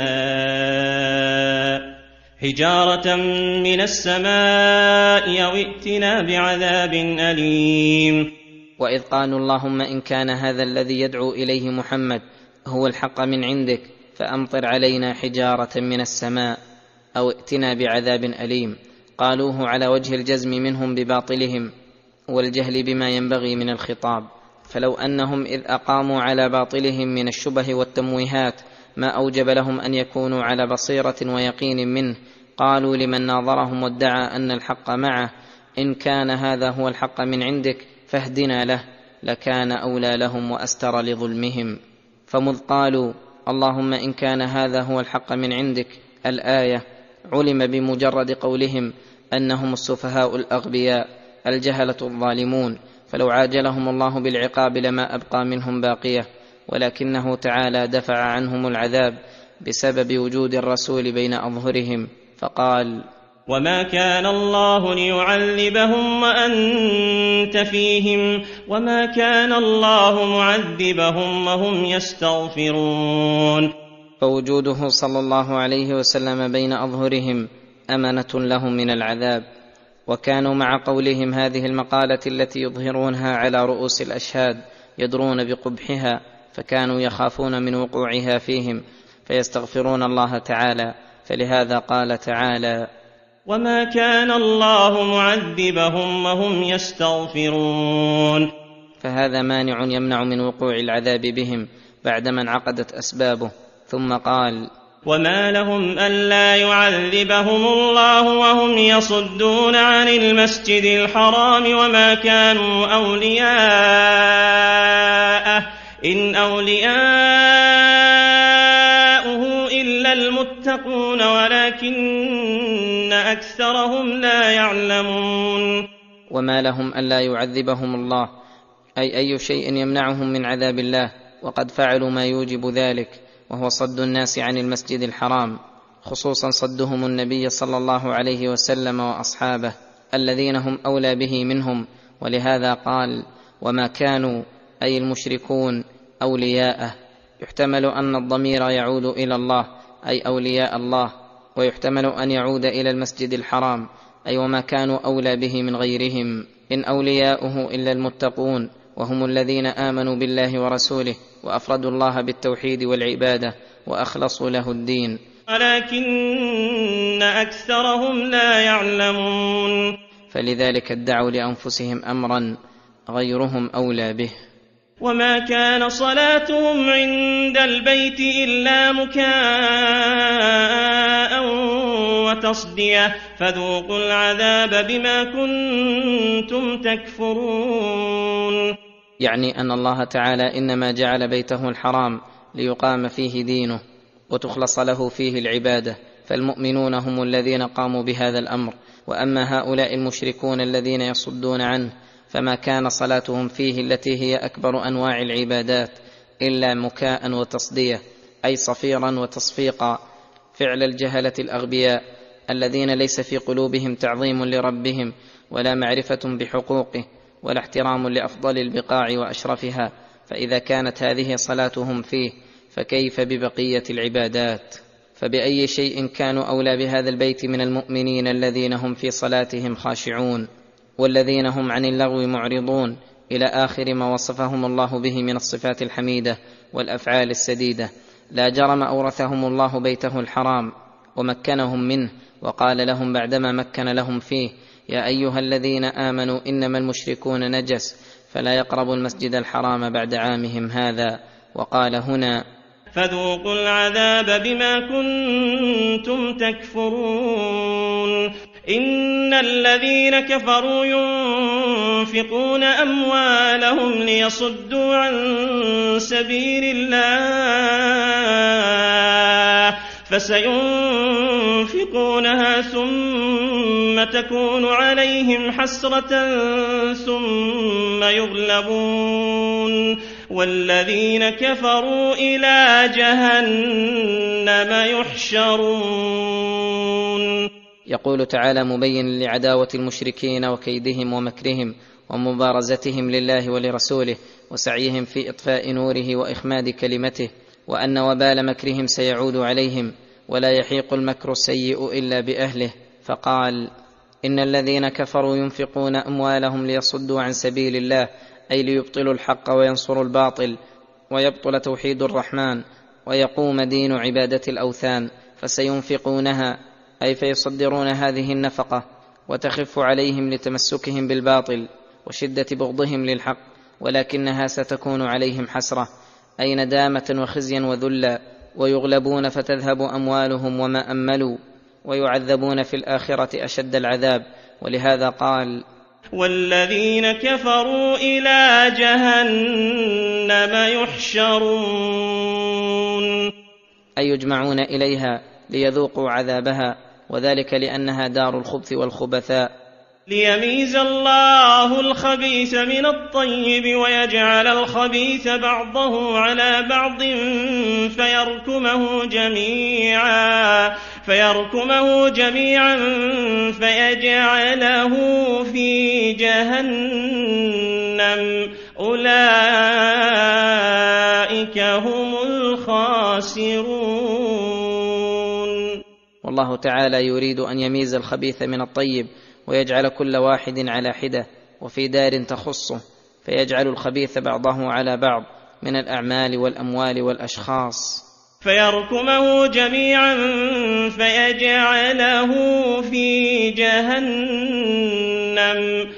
السماء حجارة من السماء أو ائتنا بعذاب أليم. وإذ قالوا اللهم إن كان هذا الذي يدعو إليه محمد هو الحق من عندك فأمطر علينا حجارة من السماء أو ائتنا بعذاب أليم، قالوه على وجه الجزم منهم بباطلهم والجهل بما ينبغي من الخطاب، فلو أنهم إذ أقاموا على باطلهم من الشبه والتمويهات ما أوجب لهم أن يكونوا على بصيرة ويقين منه، قالوا لمن ناظرهم وادعى أن الحق معه: إن كان هذا هو الحق من عندك فاهدنا له، لكان أولى لهم وأستر لظلمهم. فمذ قالوا اللهم إن كان هذا هو الحق من عندك الآية، علم بمجرد قولهم أنهم السفهاء الأغبياء الجهلة الظالمون، فلو عاجلهم الله بالعقاب لما أبقى منهم باقية، ولكنه تعالى دفع عنهم العذاب بسبب وجود الرسول بين أظهرهم، فقال: وما كان الله ليعذبهم وأنت فيهم وما كان الله معذبهم وهم يستغفرون. فوجوده صلى الله عليه وسلم بين أظهرهم أمنة لهم من العذاب. وكانوا مع قولهم هذه المقالة التي يظهرونها على رؤوس الأشهاد يدرون بقبحها، فكانوا يخافون من وقوعها فيهم فيستغفرون الله تعالى، فلهذا قال تعالى: وما كان الله معذبهم وهم يستغفرون. فهذا مانع يمنع من وقوع العذاب بهم بعدما انعقدت أسبابه. ثم قال: وما لهم ألا يعذبهم الله وهم يصدون عن المسجد الحرام وما كانوا أولياءه إن أولياؤه إلا المتقون ولكن أكثرهم لا يعلمون. وما لهم ألا يعذبهم الله أي أي شيء يمنعهم من عذاب الله، وقد فعلوا ما يوجب ذلك، وهو صد الناس عن المسجد الحرام، خصوصا صدهم النبي صلى الله عليه وسلم وأصحابه الذين هم أولى به منهم. ولهذا قال وما كانوا أي المشركون أولياءه. يحتمل أن الضمير يعود إلى الله أي أولياء الله، ويحتمل أن يعود إلى المسجد الحرام أي وما كانوا أولى به من غيرهم. إن أولياؤه إلا المتقون، وهم الذين آمنوا بالله ورسوله وأفردوا الله بالتوحيد والعبادة وأخلصوا له الدين، ولكن أكثرهم لا يعلمون. فلذلك ادعوا لأنفسهم أمرا غيرهم أولى به. وما كان صلاتهم عند البيت إلا مكاء وتصدية فذوقوا العذاب بما كنتم تكفرون. يعني أن الله تعالى إنما جعل بيته الحرام ليقام فيه دينه وتخلص له فيه العبادة، فالمؤمنون هم الذين قاموا بهذا الأمر، وأما هؤلاء المشركون الذين يصدون عنه فما كان صلاتهم فيه التي هي أكبر أنواع العبادات إلا مكاء وتصدية أي صفيرا وتصفيقا، فعل الجهلة الأغبياء الذين ليس في قلوبهم تعظيم لربهم ولا معرفة بحقوقه ولا احترام لأفضل البقاع وأشرفها. فإذا كانت هذه صلاتهم فيه فكيف ببقية العبادات؟ فبأي شيء كانوا أولى بهذا البيت من المؤمنين الذين هم في صلاتهم خاشعون والذين هم عن اللغو معرضون، إلى آخر ما وصفهم الله به من الصفات الحميدة والأفعال السديدة. لا جرم أورثهم الله بيته الحرام ومكنهم منه، وقال لهم بعدما مكن لهم فيه يا أيها الذين آمنوا إنما المشركون نجس فلا يقربوا المسجد الحرام بعد عامهم هذا. وقال هنا فذوقوا العذاب بما كنتم تكفرون. إن الذين كفروا ينفقون أموالهم ليصدوا عن سبيل الله فسينفقونها ثم تكون عليهم حسرة ثم يغلبون والذين كفروا إلى جهنم يحشرون. يقول تعالى مبين لعداوة المشركين وكيدهم ومكرهم ومبارزتهم لله ولرسوله وسعيهم في إطفاء نوره وإخماد كلمته، وأن وبال مكرهم سيعود عليهم ولا يحيق المكر السيء إلا بأهله. فقال إن الذين كفروا ينفقون أموالهم ليصدوا عن سبيل الله أي ليبطلوا الحق وينصروا الباطل ويبطل توحيد الرحمن ويقوم دين عبادة الأوثان، فسينفقونها أي فيصدرون هذه النفقة وتخف عليهم لتمسكهم بالباطل وشدة بغضهم للحق، ولكنها ستكون عليهم حسرة أي ندامة وخزيا وذلا، ويغلبون فتذهب أموالهم وما أملوا ويعذبون في الآخرة أشد العذاب. ولهذا قال والذين كفروا إلى جهنم يحشرون أي يجمعون إليها ليذوقوا عذابها، وذلك لأنها دار الخبث والخبثاء. ليميز الله الخبيث من الطيب ويجعل الخبيث بعضه على بعض فيركمه جميعا فيركمه جميعا فيجعله في جهنم أولئك هم الخاسرون. والله تعالى يريد أن يميز الخبيث من الطيب ويجعل كل واحد على حدة وفي دار تخصه، فيجعل الخبيث بعضه على بعض من الأعمال والأموال والأشخاص فيركمه جميعا فيجعله في جهنم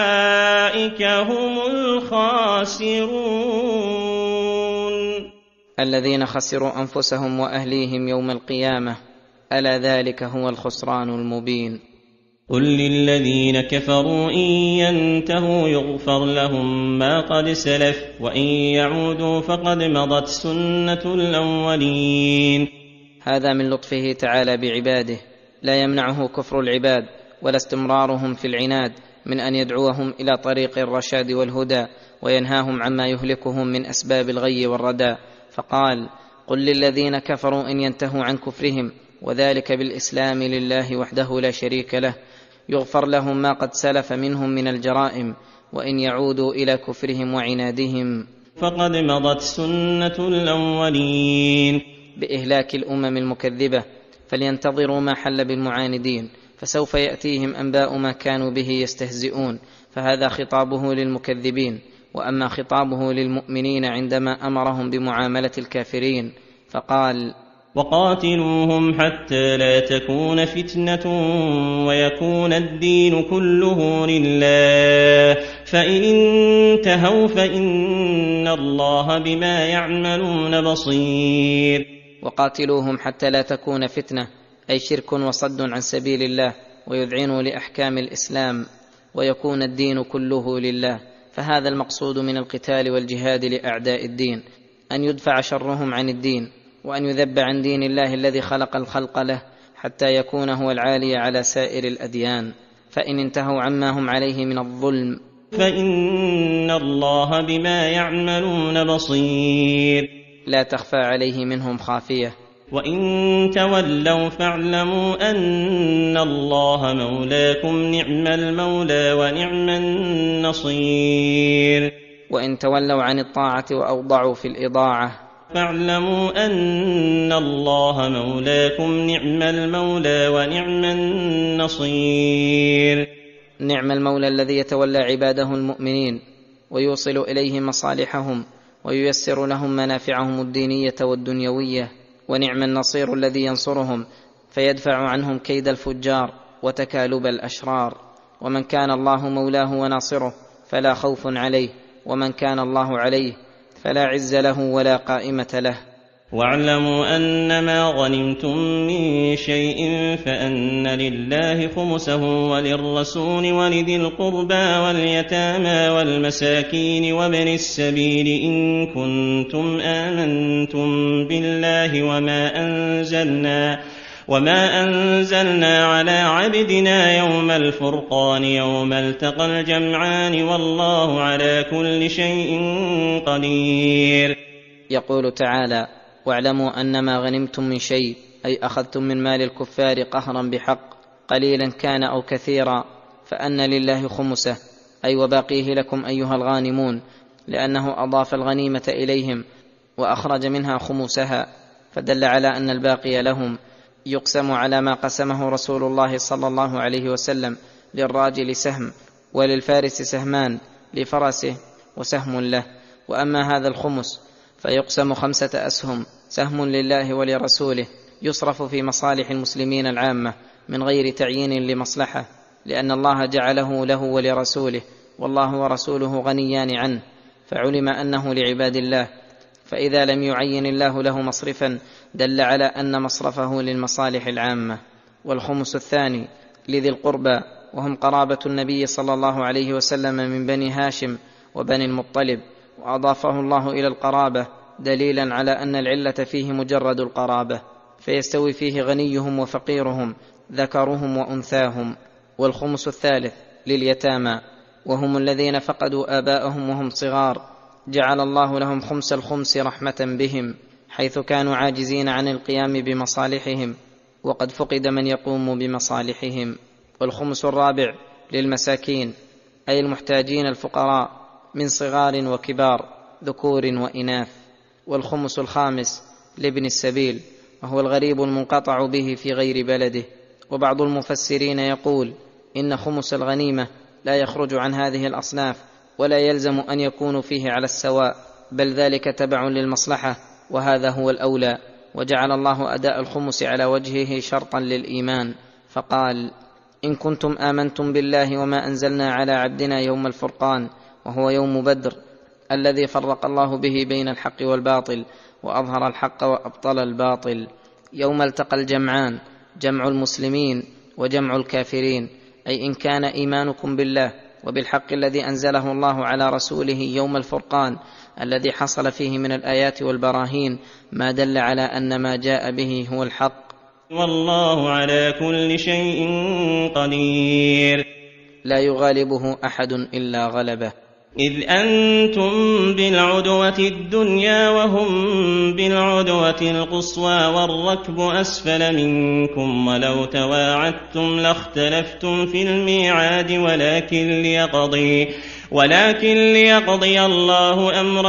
أولئك هم الخاسرون. الذين خسروا أنفسهم وأهليهم يوم القيامة، ألا ذلك هو الخسران المبين. قل للذين كفروا إن ينتهوا يغفر لهم ما قد سلف وإن يعودوا فقد مضت سنة الأولين. هذا من لطفه تعالى بعباده، لا يمنعه كفر العباد ولا استمرارهم في العناد من أن يدعوهم إلى طريق الرشاد والهدى وينهاهم عما يهلكهم من أسباب الغي والردى، فقال: قل للذين كفروا إن ينتهوا عن كفرهم وذلك بالإسلام لله وحده لا شريك له يغفر لهم ما قد سلف منهم من الجرائم وإن يعودوا إلى كفرهم وعنادهم فقد مضت سنة الأولين. بإهلاك الأمم المكذبة فلينتظروا ما حل بالمعاندين، فسوف يأتيهم أنباء ما كانوا به يستهزئون، فهذا خطابه للمكذبين. وأما خطابه للمؤمنين عندما أمرهم بمعاملة الكافرين فقال: وقاتلوهم حتى لا تكون فتنة ويكون الدين كله لله فإن انتهوا فإن الله بما يعملون بصير. وقاتلوهم حتى لا تكون فتنة، أي شرك وصد عن سبيل الله ويذعنوا لأحكام الإسلام، ويكون الدين كله لله، فهذا المقصود من القتال والجهاد لأعداء الدين، أن يدفع شرهم عن الدين وأن يذب عن دين الله الذي خلق الخلق له حتى يكون هو العالي على سائر الأديان. فإن انتهوا عما هم عليه من الظلم فإن الله بما يعملون بصير، لا تخفى عليه منهم خافية. وإن تولوا فاعلموا أن الله مولاكم نعم المولى ونعم النصير. وإن تولوا عن الطاعة وأوضعوا في الإضاعة فاعلموا أن الله مولاكم نعم المولى ونعم النصير. نعم المولى الذي يتولى عباده المؤمنين ويوصل إليهم مصالحهم وييسر لهم منافعهم الدينية والدنيوية، ونعم النصير الذي ينصرهم فيدفع عنهم كيد الفجار وتكالب الأشرار. ومن كان الله مولاه وناصره فلا خوف عليه، ومن كان الله عليه فلا عز له ولا قائمة له. واعلموا أنما غنمتم من شيء فأن لله خمسه وللرسول ولذي القربى واليتامى والمساكين وابن السبيل إن كنتم آمنتم بالله وما أنزلنا وما أنزلنا على عبدنا يوم الفرقان يوم التقى الجمعان والله على كل شيء قدير. يقول تعالى: واعلموا أنما غنمتم من شيء، أي أخذتم من مال الكفار قهرا بحق قليلا كان أو كثيرا، فأن لله خمسه، أي وباقيه لكم أيها الغانمون، لأنه أضاف الغنيمة إليهم وأخرج منها خمسها، فدل على أن الباقي لهم. يقسم على ما قسمه رسول الله صلى الله عليه وسلم: للراجل سهم وللفارس سهمان، لفرسه وسهم له. وأما هذا الخمس فيقسم خمسة أسهم، سهم لله ولرسوله، يصرف في مصالح المسلمين العامة من غير تعيين لمصلحة، لأن الله جعله له ولرسوله، والله ورسوله غنيان عنه، فعلم أنه لعباد الله، فإذا لم يعين الله له مصرفا دل على أن مصرفه للمصالح العامة. والخمس الثاني لذي القربى، وهم قرابة النبي صلى الله عليه وسلم من بني هاشم وبني المطلب، وأضافه الله إلى القرابة دليلا على أن العلة فيه مجرد القرابة، فيستوي فيه غنيهم وفقيرهم، ذكرهم وأنثاهم. والخمس الثالث لليتامى، وهم الذين فقدوا آباءهم وهم صغار، جعل الله لهم خمس الخمس رحمة بهم، حيث كانوا عاجزين عن القيام بمصالحهم وقد فقد من يقوم بمصالحهم. والخمس الرابع للمساكين، أي المحتاجين الفقراء من صغار وكبار، ذكور وإناث. والخمس الخامس لابن السبيل، وهو الغريب المنقطع به في غير بلده. وبعض المفسرين يقول إن خمس الغنيمة لا يخرج عن هذه الأصناف، ولا يلزم أن يكونوا فيه على السواء، بل ذلك تبع للمصلحة، وهذا هو الأولى. وجعل الله أداء الخمس على وجهه شرطا للإيمان، فقال: إن كنتم آمنتم بالله وما أنزلنا على عبدنا يوم الفرقان، وهو يوم بدر الذي فرق الله به بين الحق والباطل، وأظهر الحق وأبطل الباطل. يوم التقى الجمعان، جمع المسلمين وجمع الكافرين، أي إن كان إيمانكم بالله وبالحق الذي أنزله الله على رسوله يوم الفرقان الذي حصل فيه من الآيات والبراهين ما دل على أن ما جاء به هو الحق. والله على كل شيء قدير. لا يغالبه أحد إلا غلبه. إذ أنتم بالعدوة الدنيا وهم بالعدوة القصوى والركب أسفل منكم، ولو تواعدتم لاختلفتم في الميعاد ولكن ليقضي ولكن ليقضي الله أمرا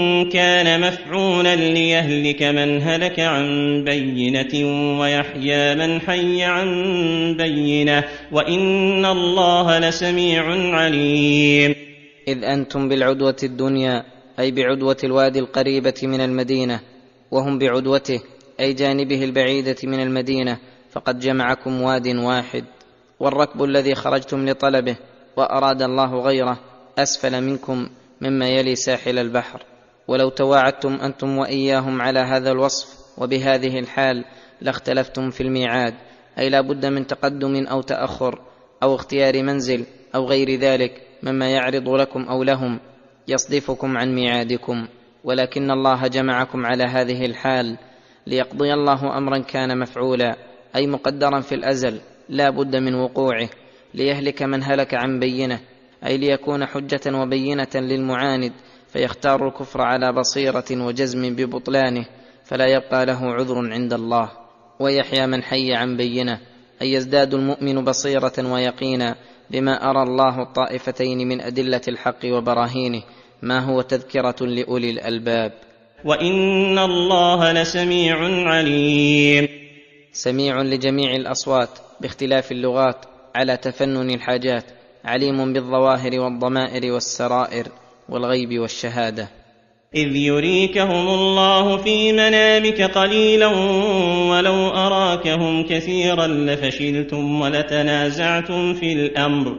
كان مفعولا ليهلك من هلك عن بينة ويحيى من حي عن بينة، وإن الله لسميع عليم. إذ أنتم بالعدوة الدنيا أي بعدوة الوادي القريبة من المدينة، وهم بعدوته أي جانبه البعيدة من المدينة، فقد جمعكم واد واحد. والركب الذي خرجتم لطلبه وأراد الله غيره أسفل منكم مما يلي ساحل البحر. ولو تواعدتم أنتم وإياهم على هذا الوصف وبهذه الحال لاختلفتم في الميعاد، أي لا بد من تقدم أو تأخر أو اختيار منزل أو غير ذلك مما يعرض لكم أو لهم يصدفكم عن ميعادكم. ولكن الله جمعكم على هذه الحال ليقضي الله أمرا كان مفعولا، أي مقدرا في الأزل لا بد من وقوعه، ليهلك من هلك عن بينه، أي ليكون حجة وبينة للمعاند فيختار الكفر على بصيرة وجزم ببطلانه فلا يبقى له عذر عند الله، ويحيى من حي عن بينه، أي يزداد المؤمن بصيرة ويقينا بما أرى الله الطائفتين من أدلة الحق وبراهينه، ما هو تذكرة لأولي الألباب. وإن الله لسميع عليم. سميع لجميع الأصوات باختلاف اللغات على تفنن الحاجات، عليم بالظواهر والضمائر والسرائر والغيب والشهادة. إذ يريكهم الله في منامك قليلا ولو أراكهم كثيرا لفشلتم ولتنازعتم في الأمر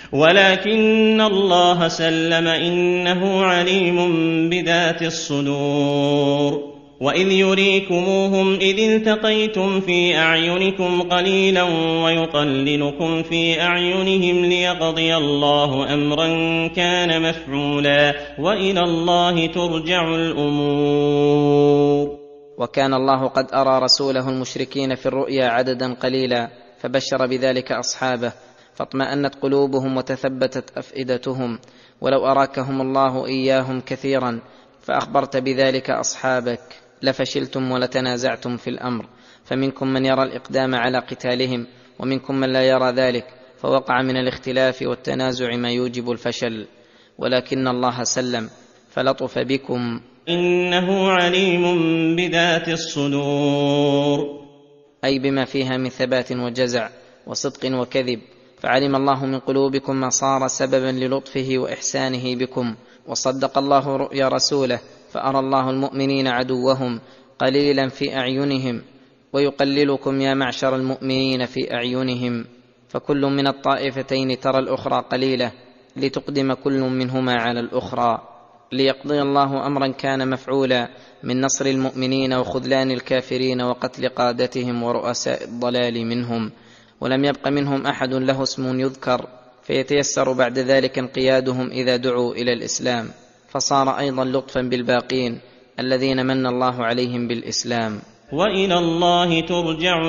ولكن الله سلم إنه عليم بذات الصدور. وإذ يريكموهم إذ التقيتم في أعينكم قليلا ويقللكم في أعينهم ليقضي الله أمرا كان مفعولا، وإلى الله ترجع الأمور. وكان الله قد أرى رسوله المشركين في الرؤيا عددا قليلا فبشر بذلك أصحابه فاطمأنت قلوبهم وتثبتت أفئدتهم. ولو أراكهم الله إياهم كثيرا فأخبرت بذلك أصحابك لفشلتم ولتنازعتم في الأمر، فمنكم من يرى الإقدام على قتالهم ومنكم من لا يرى ذلك، فوقع من الاختلاف والتنازع ما يوجب الفشل. ولكن الله سلم فلطف بكم إنه عليم بذات الصدور، أي بما فيها من ثبات وجزع وصدق وكذب، فعلم الله من قلوبكم ما صار سببا للطفه وإحسانه بكم. وصدق الله رؤيا رسوله فأرى الله المؤمنين عدوهم قليلا في أعينهم ويقللكم يا معشر المؤمنين في أعينهم، فكل من الطائفتين ترى الأخرى قليلة لتقدم كل منهما على الأخرى، ليقضي الله أمرا كان مفعولا من نصر المؤمنين وخذلان الكافرين وقتل قادتهم ورؤساء الضلال منهم. ولم يبق منهم أحد له اسم يذكر فيتيسر بعد ذلك انقيادهم إذا دعوا إلى الإسلام، فصار أيضا لطفا بالباقين الذين من الله عليهم بالإسلام. وإلى الله ترجع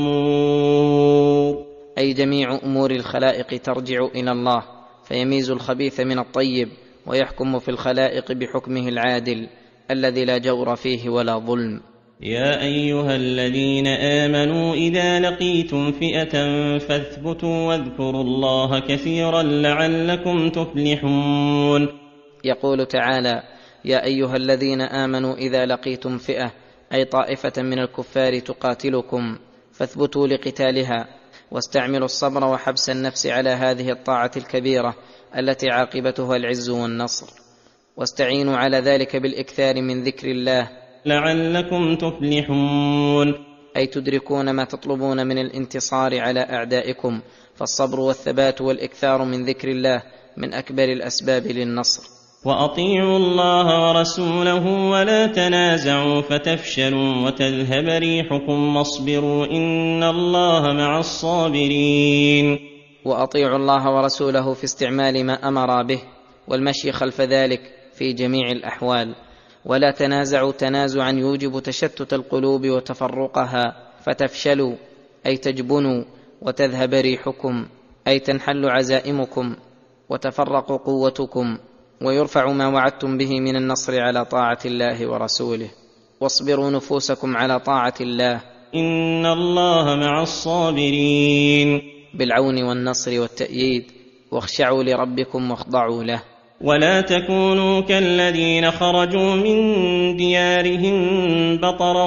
الأمور، أي جميع أمور الخلائق ترجع إلى الله، فيميز الخبيث من الطيب ويحكم في الخلائق بحكمه العادل الذي لا جور فيه ولا ظلم. يا أيها الذين آمنوا إذا لقيتم فئة فاثبتوا واذكروا الله كثيرا لعلكم تفلحون. يقول تعالى: يا أيها الذين آمنوا إذا لقيتم فئة، أي طائفة من الكفار تقاتلكم، فاثبتوا لقتالها واستعملوا الصبر وحبس النفس على هذه الطاعة الكبيرة التي عاقبتها العز والنصر، واستعينوا على ذلك بالإكثار من ذكر الله لعلكم تفلحون، أي تدركون ما تطلبون من الانتصار على أعدائكم، فالصبر والثبات والإكثار من ذكر الله من أكبر الأسباب للنصر. وأطيعوا الله ورسوله ولا تنازعوا فتفشلوا وتذهب ريحكم واصبروا إن الله مع الصابرين. وأطيعوا الله ورسوله في استعمال ما أمر به والمشي خلف ذلك في جميع الأحوال، ولا تنازعوا تنازعا يوجب تشتت القلوب وتفرقها فتفشلوا أي تجبنوا، وتذهب ريحكم أي تنحل عزائمكم وتفرق قوتكم، ويرفع ما وعدتم به من النصر على طاعة الله ورسوله. واصبروا نفوسكم على طاعة الله إن الله مع الصابرين بالعون والنصر والتأييد، واخشعوا لربكم واخضعوا له. ولا تكونوا كالذين خرجوا من ديارهم بطرا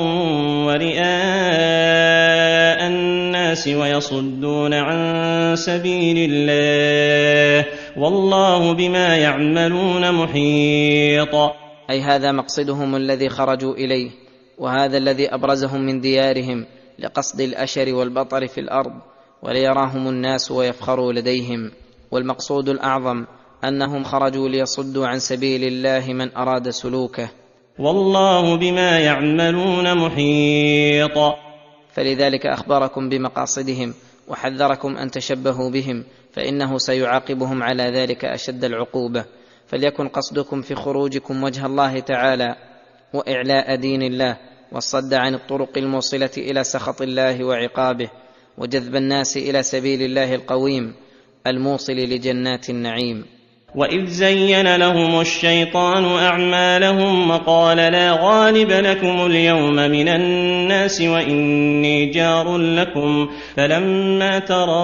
ورئاء الناس ويصدون عن سبيل الله والله بما يعملون محيط. أي هذا مقصدهم الذي خرجوا إليه، وهذا الذي أبرزهم من ديارهم لقصد الأشر والبطر في الأرض وليراهم الناس ويفخروا لديهم. والمقصود الأعظم أنهم خرجوا ليصدوا عن سبيل الله من أراد سلوكه، والله بما يعملون محيط. فلذلك أخبركم بمقاصدهم وحذركم أن تشبهوا بهم، فإنه سيعاقبهم على ذلك أشد العقوبة. فليكن قصدكم في خروجكم وجه الله تعالى وإعلاء دين الله، والصد عن الطرق الموصلة إلى سخط الله وعقابه، وجذب الناس إلى سبيل الله القويم الموصل لجنات النعيم. وإذ زين لهم الشيطان أعمالهم وقال لا غالب لكم اليوم من الناس وإني جار لكم، فلما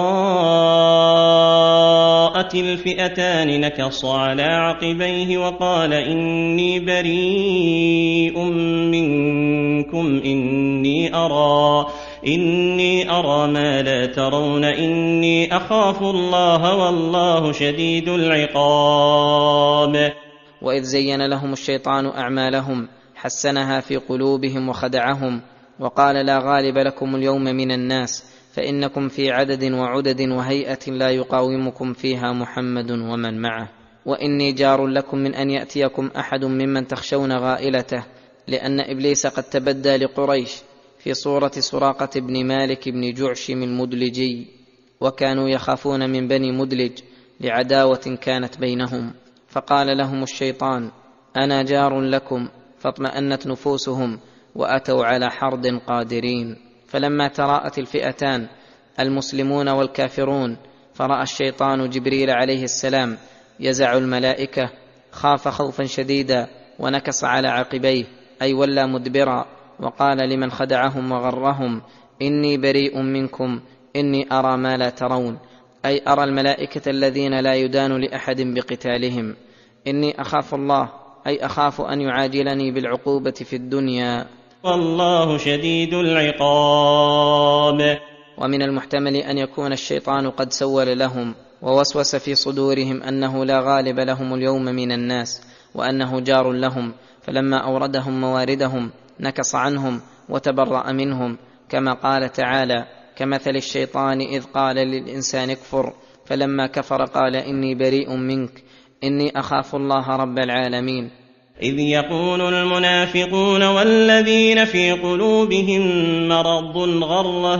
تراءت الفئتان نكص على عقبيه وقال إني بريء منكم إني أرى إني أرى ما لا ترون إني أخاف الله والله شديد العقاب. وإذ زين لهم الشيطان أعمالهم حسنها في قلوبهم وخدعهم، وقال لا غالب لكم اليوم من الناس فإنكم في عدد وعدد وهيئة لا يقاومكم فيها محمد ومن معه، وإني جار لكم من أن يأتيكم أحد ممن تخشون غائلته، لأن إبليس قد تبدى لقريش في صورة سراقة بن مالك بن جعشم المدلجي، وكانوا يخافون من بني مدلج لعداوة كانت بينهم، فقال لهم الشيطان أنا جار لكم، فاطمأنت نفوسهم وأتوا على حرد قادرين. فلما تراءت الفئتان المسلمون والكافرون فرأى الشيطان جبريل عليه السلام يزع الملائكة خاف خوفا شديدا ونكص على عقبيه أي ولى مدبرا، وقال لمن خدعهم وغرهم إني بريء منكم إني أرى ما لا ترون، أي أرى الملائكة الذين لا يدان لأحد بقتالهم، إني أخاف الله أي أخاف أن يعاجلني بالعقوبة في الدنيا والله شديد العقاب. ومن المحتمل أن يكون الشيطان قد سول لهم ووسوس في صدورهم أنه لا غالب لهم اليوم من الناس وأنه جار لهم، فلما أوردهم مواردهم نكص عنهم وتبرأ منهم، كما قال تعالى كمثل الشيطان إذ قال للإنسان اكفر فلما كفر قال إني بريء منك إني أخاف الله رب العالمين. إذ يقول المنافقون والذين في قلوبهم مرض غر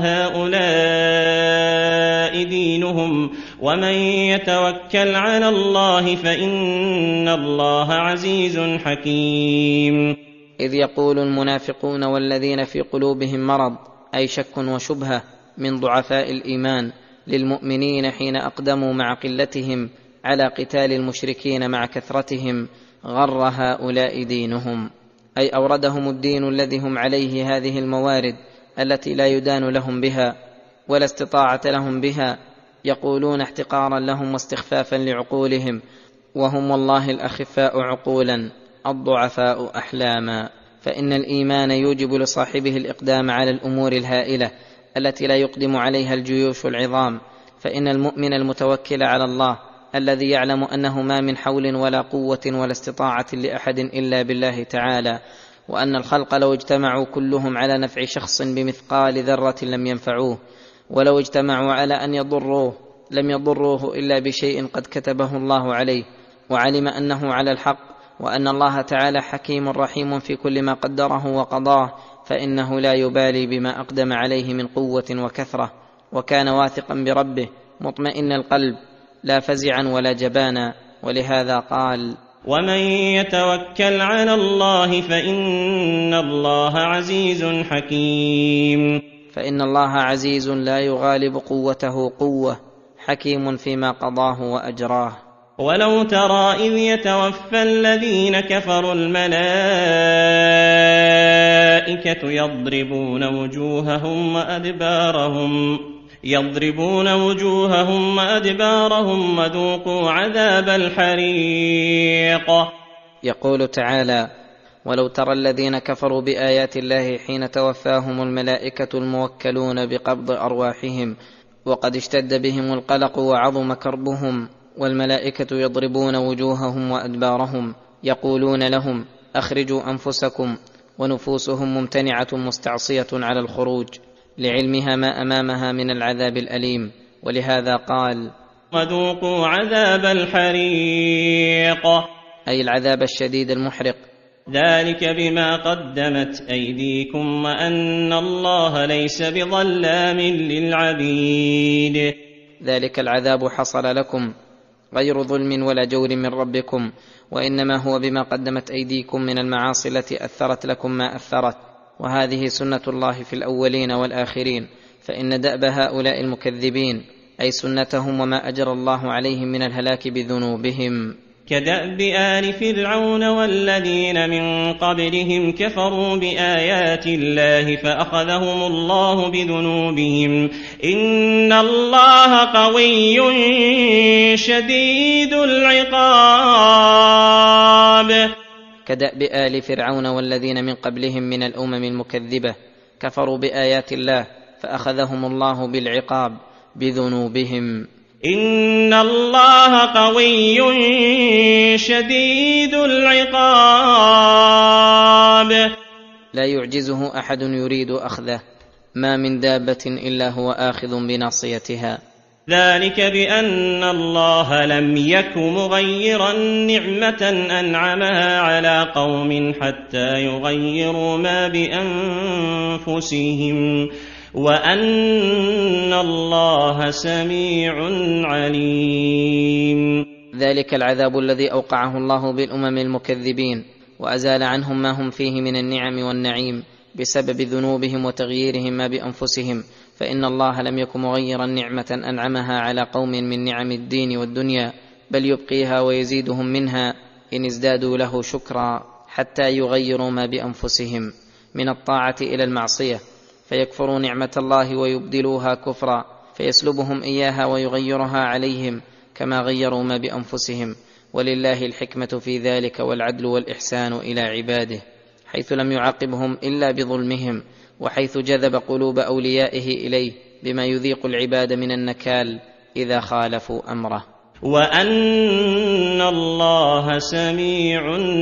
هؤلاء دينهم ومن يتوكل على الله فإن الله عزيز حكيم. إذ يقول المنافقون والذين في قلوبهم مرض أي شك وشبهة من ضعفاء الإيمان للمؤمنين حين أقدموا مع قلتهم على قتال المشركين مع كثرتهم غر هؤلاء دينهم، أي أوردهم الدين الذي هم عليه هذه الموارد التي لا يدان لهم بها ولا استطاعة لهم بها، يقولون احتقارا لهم واستخفافا لعقولهم، وهم والله الأخفاء عقولا الضعفاء أحلاما. فإن الإيمان يوجب لصاحبه الإقدام على الأمور الهائلة التي لا يقدم عليها الجيوش العظام، فإن المؤمن المتوكل على الله الذي يعلم أنه ما من حول ولا قوة ولا استطاعة لأحد إلا بالله تعالى، وأن الخلق لو اجتمعوا كلهم على نفع شخص بمثقال ذرة لم ينفعوه، ولو اجتمعوا على أن يضروه لم يضروه إلا بشيء قد كتبه الله عليه، وعلم أنه على الحق، وأن الله تعالى حكيم رحيم في كل ما قدره وقضاه، فإنه لا يبالي بما أقدم عليه من قوة وكثرة، وكان واثقا بربه مطمئن القلب لا فزعا ولا جبانا. ولهذا قال: ومن يتوكل على الله فإن الله عزيز حكيم. فإن الله عزيز لا يغالب قوته قوة، حكيم فيما قضاه وأجراه. ولو ترى إذ يتوفى الذين كفروا الملائكة يضربون وجوههم وأدبارهم يضربون وجوههم وأدبارهم وذوقوا عذاب الحريق. يقول تعالى: ولو ترى الذين كفروا بآيات الله حين توفاهم الملائكة الموكلون بقبض أرواحهم وقد اشتد بهم القلق وعظم كربهم، والملائكة يضربون وجوههم وأدبارهم يقولون لهم: أخرجوا أنفسكم، ونفوسهم ممتنعة مستعصية على الخروج لعلمها ما أمامها من العذاب الأليم. ولهذا قال: وذوقوا عذاب الحريق، أي العذاب الشديد المحرق. ذلك بما قدمت أيديكم وأن الله ليس بظلام للعبيد. ذلك العذاب حصل لكم غير ظلم ولا جور من ربكم، وإنما هو بما قدمت أيديكم من المعاصي التي أثرت لكم ما أثرت، وهذه سنة الله في الأولين والآخرين. فإن دأب هؤلاء المكذبين أي سنتهم وما أجرى الله عليهم من الهلاك بذنوبهم، كدأب آل فرعون والذين من قبلهم كفروا بآيات الله فأخذهم الله بذنوبهم، إن الله قوي شديد العقاب. كدأب آل فرعون والذين من قبلهم من الأمم المكذبة كفروا بآيات الله فأخذهم الله بالعقاب بذنوبهم، إن الله قوي شديد العقاب. لا يعجزه أحد يريد أخذه، ما من دابة إلا هو آخذ بناصيتها. ذلك بأن الله لم يك مغيرا نعمة أنعمها على قوم حتى يغيروا ما بأنفسهم، وأن الله سميع عليم. ذلك العذاب الذي أوقعه الله بالأمم المكذبين وأزال عنهم ما هم فيه من النعم والنعيم بسبب ذنوبهم وتغييرهم ما بأنفسهم، فإن الله لم يك مغيرا نعمة أنعمها على قوم من نعم الدين والدنيا، بل يبقيها ويزيدهم منها إن ازدادوا له شكرا حتى يغيروا ما بأنفسهم من الطاعة إلى المعصية، فيكفروا نعمة الله ويبدلوها كفرا، فيسلبهم إياها ويغيرها عليهم كما غيروا ما بأنفسهم. ولله الحكمة في ذلك والعدل والإحسان إلى عباده، حيث لم يعاقبهم إلا بظلمهم، وحيث جذب قلوب أوليائه إليه بما يذيق العباد من النكال إذا خالفوا أمره. وأن الله سميع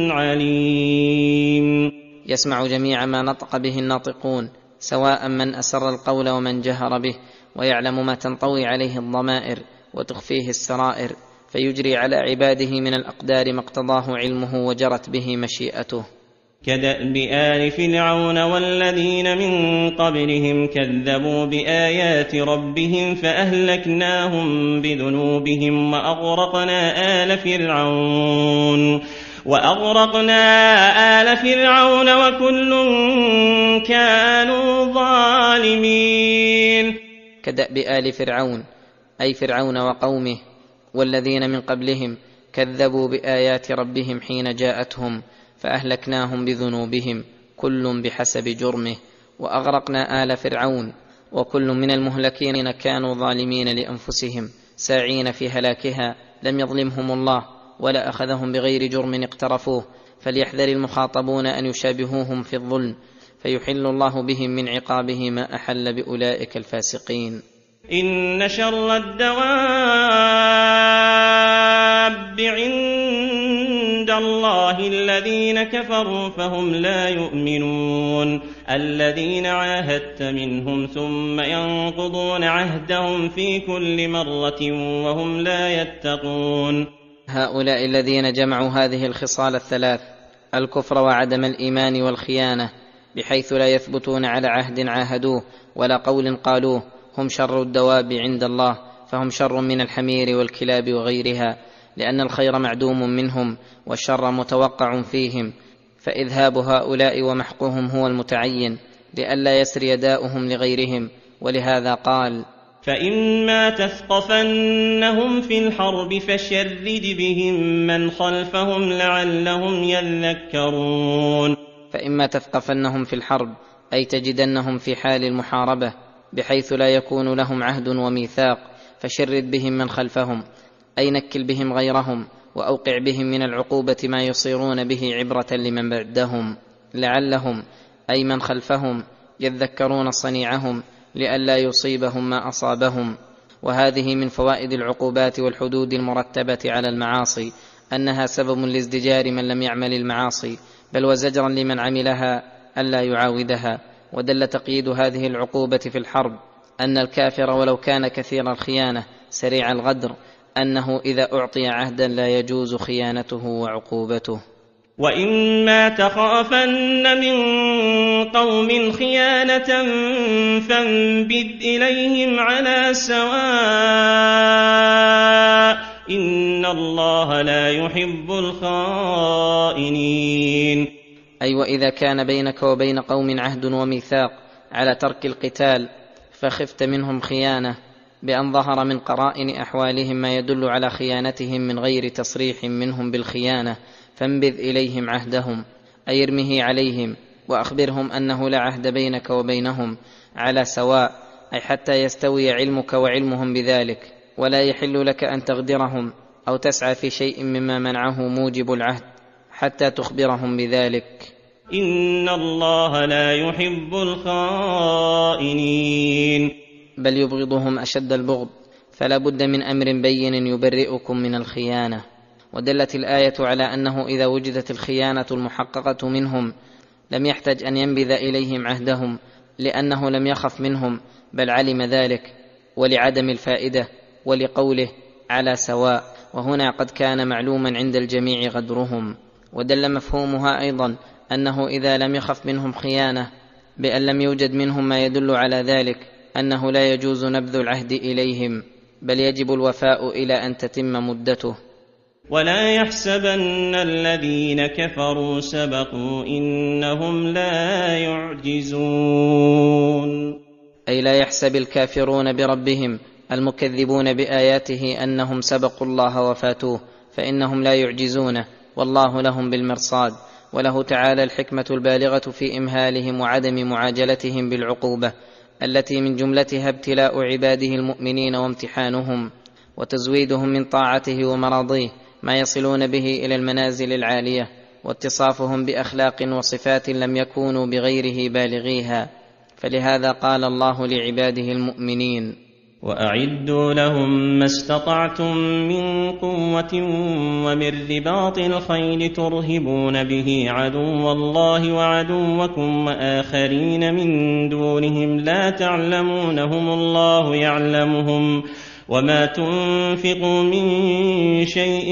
عليم. يسمع جميع ما نطق به الناطقون، سواء من أسر القول ومن جهر به، ويعلم ما تنطوي عليه الضمائر وتخفيه السرائر، فيجري على عباده من الأقدار ما اقتضاه علمه وجرت به مشيئته. كدأب آل فرعون والذين من قبلهم كذبوا بآيات ربهم فأهلكناهم بذنوبهم وأغرقنا آل فرعون وأغرقنا آل فرعون وكل كانوا ظالمين. كدأب آل فرعون أي فرعون وقومه والذين من قبلهم كذبوا بآيات ربهم حين جاءتهم فأهلكناهم بذنوبهم كل بحسب جرمه، وأغرقنا آل فرعون، وكل من المهلكين كانوا ظالمين لأنفسهم ساعين في هلاكها، لم يظلمهم الله ولا أخذهم بغير جرم اقترفوه. فليحذر المخاطبون أن يشابهوهم في الظلم فيحل الله بهم من عقابه ما أحل بأولئك الفاسقين. إن شر الدواب عند الله الذين كفروا فهم لا يؤمنون، الذين عاهدت منهم ثم ينقضون عهدهم في كل مرة وهم لا يتقون. هؤلاء الذين جمعوا هذه الخصال الثلاث، الكفر وعدم الإيمان والخيانة، بحيث لا يثبتون على عهد عاهدوه ولا قول قالوه، هم شر الدواب عند الله، فهم شر من الحمير والكلاب وغيرها، لأن الخير معدوم منهم والشر متوقع فيهم، فإذهاب هؤلاء ومحقهم هو المتعين، لئلا يسري داؤهم لغيرهم. ولهذا قال: فإما تثقفنهم في الحرب فشرد بهم من خلفهم لعلهم يذكرون. فإما تثقفنهم في الحرب، أي تجدنهم في حال المحاربة بحيث لا يكون لهم عهد وميثاق، فشرد بهم من خلفهم، أي نكل بهم غيرهم، وأوقع بهم من العقوبة ما يصيرون به عبرة لمن بعدهم، لعلهم أي من خلفهم يذكرون صنيعهم، لئلا يصيبهم ما أصابهم. وهذه من فوائد العقوبات والحدود المرتبة على المعاصي، أنها سبب لازدجار من لم يعمل المعاصي، بل وزجرا لمن عملها ألا يعاودها. ودل تقييد هذه العقوبة في الحرب أن الكافر ولو كان كثير الخيانة سريع الغدر، أنه إذا أعطي عهدا لا يجوز خيانته وعقوبته. وإما تخافن من قوم خيانة فانبذ إليهم على سواء، إن الله لا يحب الخائنين. أي وإذا كان بينك وبين قوم عهد وميثاق على ترك القتال، فخفت منهم خيانة بأن ظهر من قرائن أحوالهم ما يدل على خيانتهم من غير تصريح منهم بالخيانة، فانبذ إليهم عهدهم، أي ارمه عليهم، وأخبرهم أنه لا عهد بينك وبينهم على سواء، أي حتى يستوي علمك وعلمهم بذلك، ولا يحل لك أن تغدرهم أو تسعى في شيء مما منعه موجب العهد حتى تخبرهم بذلك. إن الله لا يحب الخائنين. بل يبغضهم أشد البغض، فلا بد من أمر بين يبرئكم من الخيانة. ودلت الآية على أنه إذا وجدت الخيانة المحققة منهم لم يحتج أن ينبذ إليهم عهدهم، لأنه لم يخف منهم بل علم ذلك، ولعدم الفائدة، ولقوله على سواء، وهنا قد كان معلوما عند الجميع غدرهم. ودل مفهومها أيضا أنه إذا لم يخف منهم خيانة بأن لم يوجد منهم ما يدل على ذلك، أنه لا يجوز نبذ العهد إليهم، بل يجب الوفاء إلى أن تتم مدته. ولا يحسبن الذين كفروا سبقوا إنهم لا يعجزون. أي لا يحسب الكافرون بربهم المكذبون بآياته أنهم سبقوا الله وفاتوه، فإنهم لا يعجزونه، والله لهم بالمرصاد. وله تعالى الحكمة البالغة في إمهالهم وعدم معاجلتهم بالعقوبة، التي من جملتها ابتلاء عباده المؤمنين وامتحانهم وتزويدهم من طاعته ومراضيه ما يصلون به إلى المنازل العالية، واتصافهم بأخلاق وصفات لم يكونوا بغيره بالغيها. فلهذا قال الله لعباده المؤمنين: وأعدوا لهم ما استطعتم من قوة ومن رباط الخيل ترهبون به عدو الله وعدوكم وآخرين من دونهم لا تعلمونهم الله يعلمهم، وما تنفقوا من شيء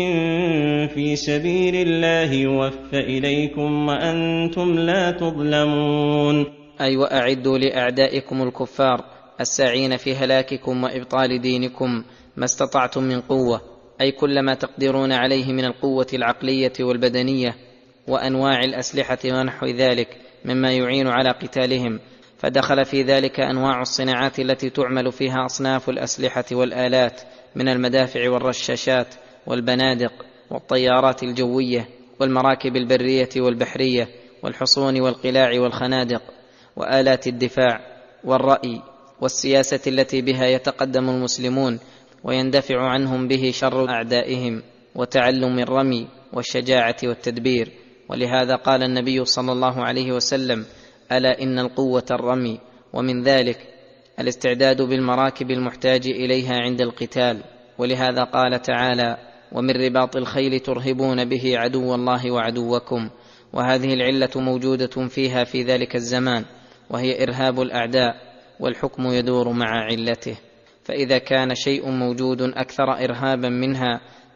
في سبيل الله يوفى إليكم وأنتم لا تظلمون. أي وأعدوا لأعدائكم الكفار الساعين في هلاككم وإبطال دينكم ما استطعتم من قوة، أي كل ما تقدرون عليه من القوة العقلية والبدنية وأنواع الأسلحة ونحو ذلك مما يعين على قتالهم. فدخل في ذلك أنواع الصناعات التي تعمل فيها أصناف الأسلحة والآلات من المدافع والرشاشات والبنادق والطيارات الجوية والمراكب البرية والبحرية والحصون والقلاع والخنادق وآلات الدفاع والرأي والسياسة التي بها يتقدم المسلمون ويندفع عنهم به شر أعدائهم، وتعلم الرمي والشجاعة والتدبير. ولهذا قال النبي صلى الله عليه وسلم: ألا إن القوة الرمي، ومن ذلك الاستعداد بالمراكب المحتاج إليها عند القتال. ولهذا قال تعالى: ومن رباط الخيل ترهبون به عدو الله وعدوكم. وهذه العلة موجودة فيها في ذلك الزمان، وهي إرهاب الأعداء، والحكم يدور مع علته. فإذا كان شيء موجود أكثر إرهابا منها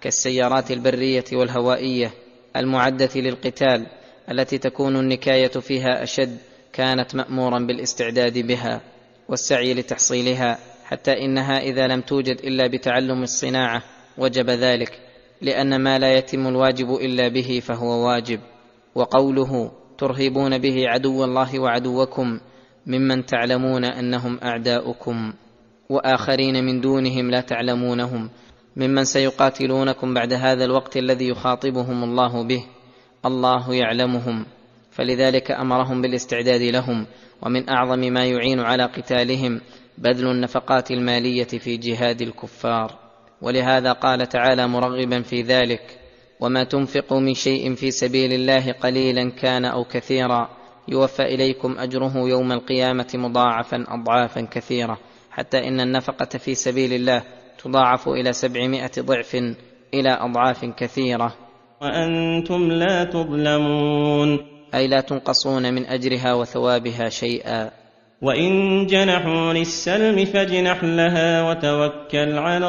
كالسيارات البرية والهوائية المعدة للقتال التي تكون النكاية فيها أشد، كانت مأمورا بالاستعداد بها والسعي لتحصيلها، حتى إنها إذا لم توجد إلا بتعلم الصناعة وجب ذلك، لأن ما لا يتم الواجب إلا به فهو واجب. وقوله ترهبون به عدو الله وعدوكم ممن تعلمون أنهم أعداؤكم وآخرين من دونهم لا تعلمونهم ممن سيقاتلونكم بعد هذا الوقت الذي يخاطبهم الله به، الله يعلمهم، فلذلك أمرهم بالاستعداد لهم. ومن أعظم ما يعين على قتالهم بذل النفقات المالية في جهاد الكفار، ولهذا قال تعالى مرغبا في ذلك: وما تنفقوا من شيء في سبيل الله قليلا كان أو كثيرا يوفى إليكم أجره يوم القيامة مضاعفا أضعافا كثيرة، حتى إن النفقة في سبيل الله تضاعف إلى سبعمائة ضعف إلى أضعاف كثيرة وأنتم لا تظلمون، أي لا تنقصون من أجرها وثوابها شيئا. وإن جنحوا للسلم فاجنح لها وتوكل على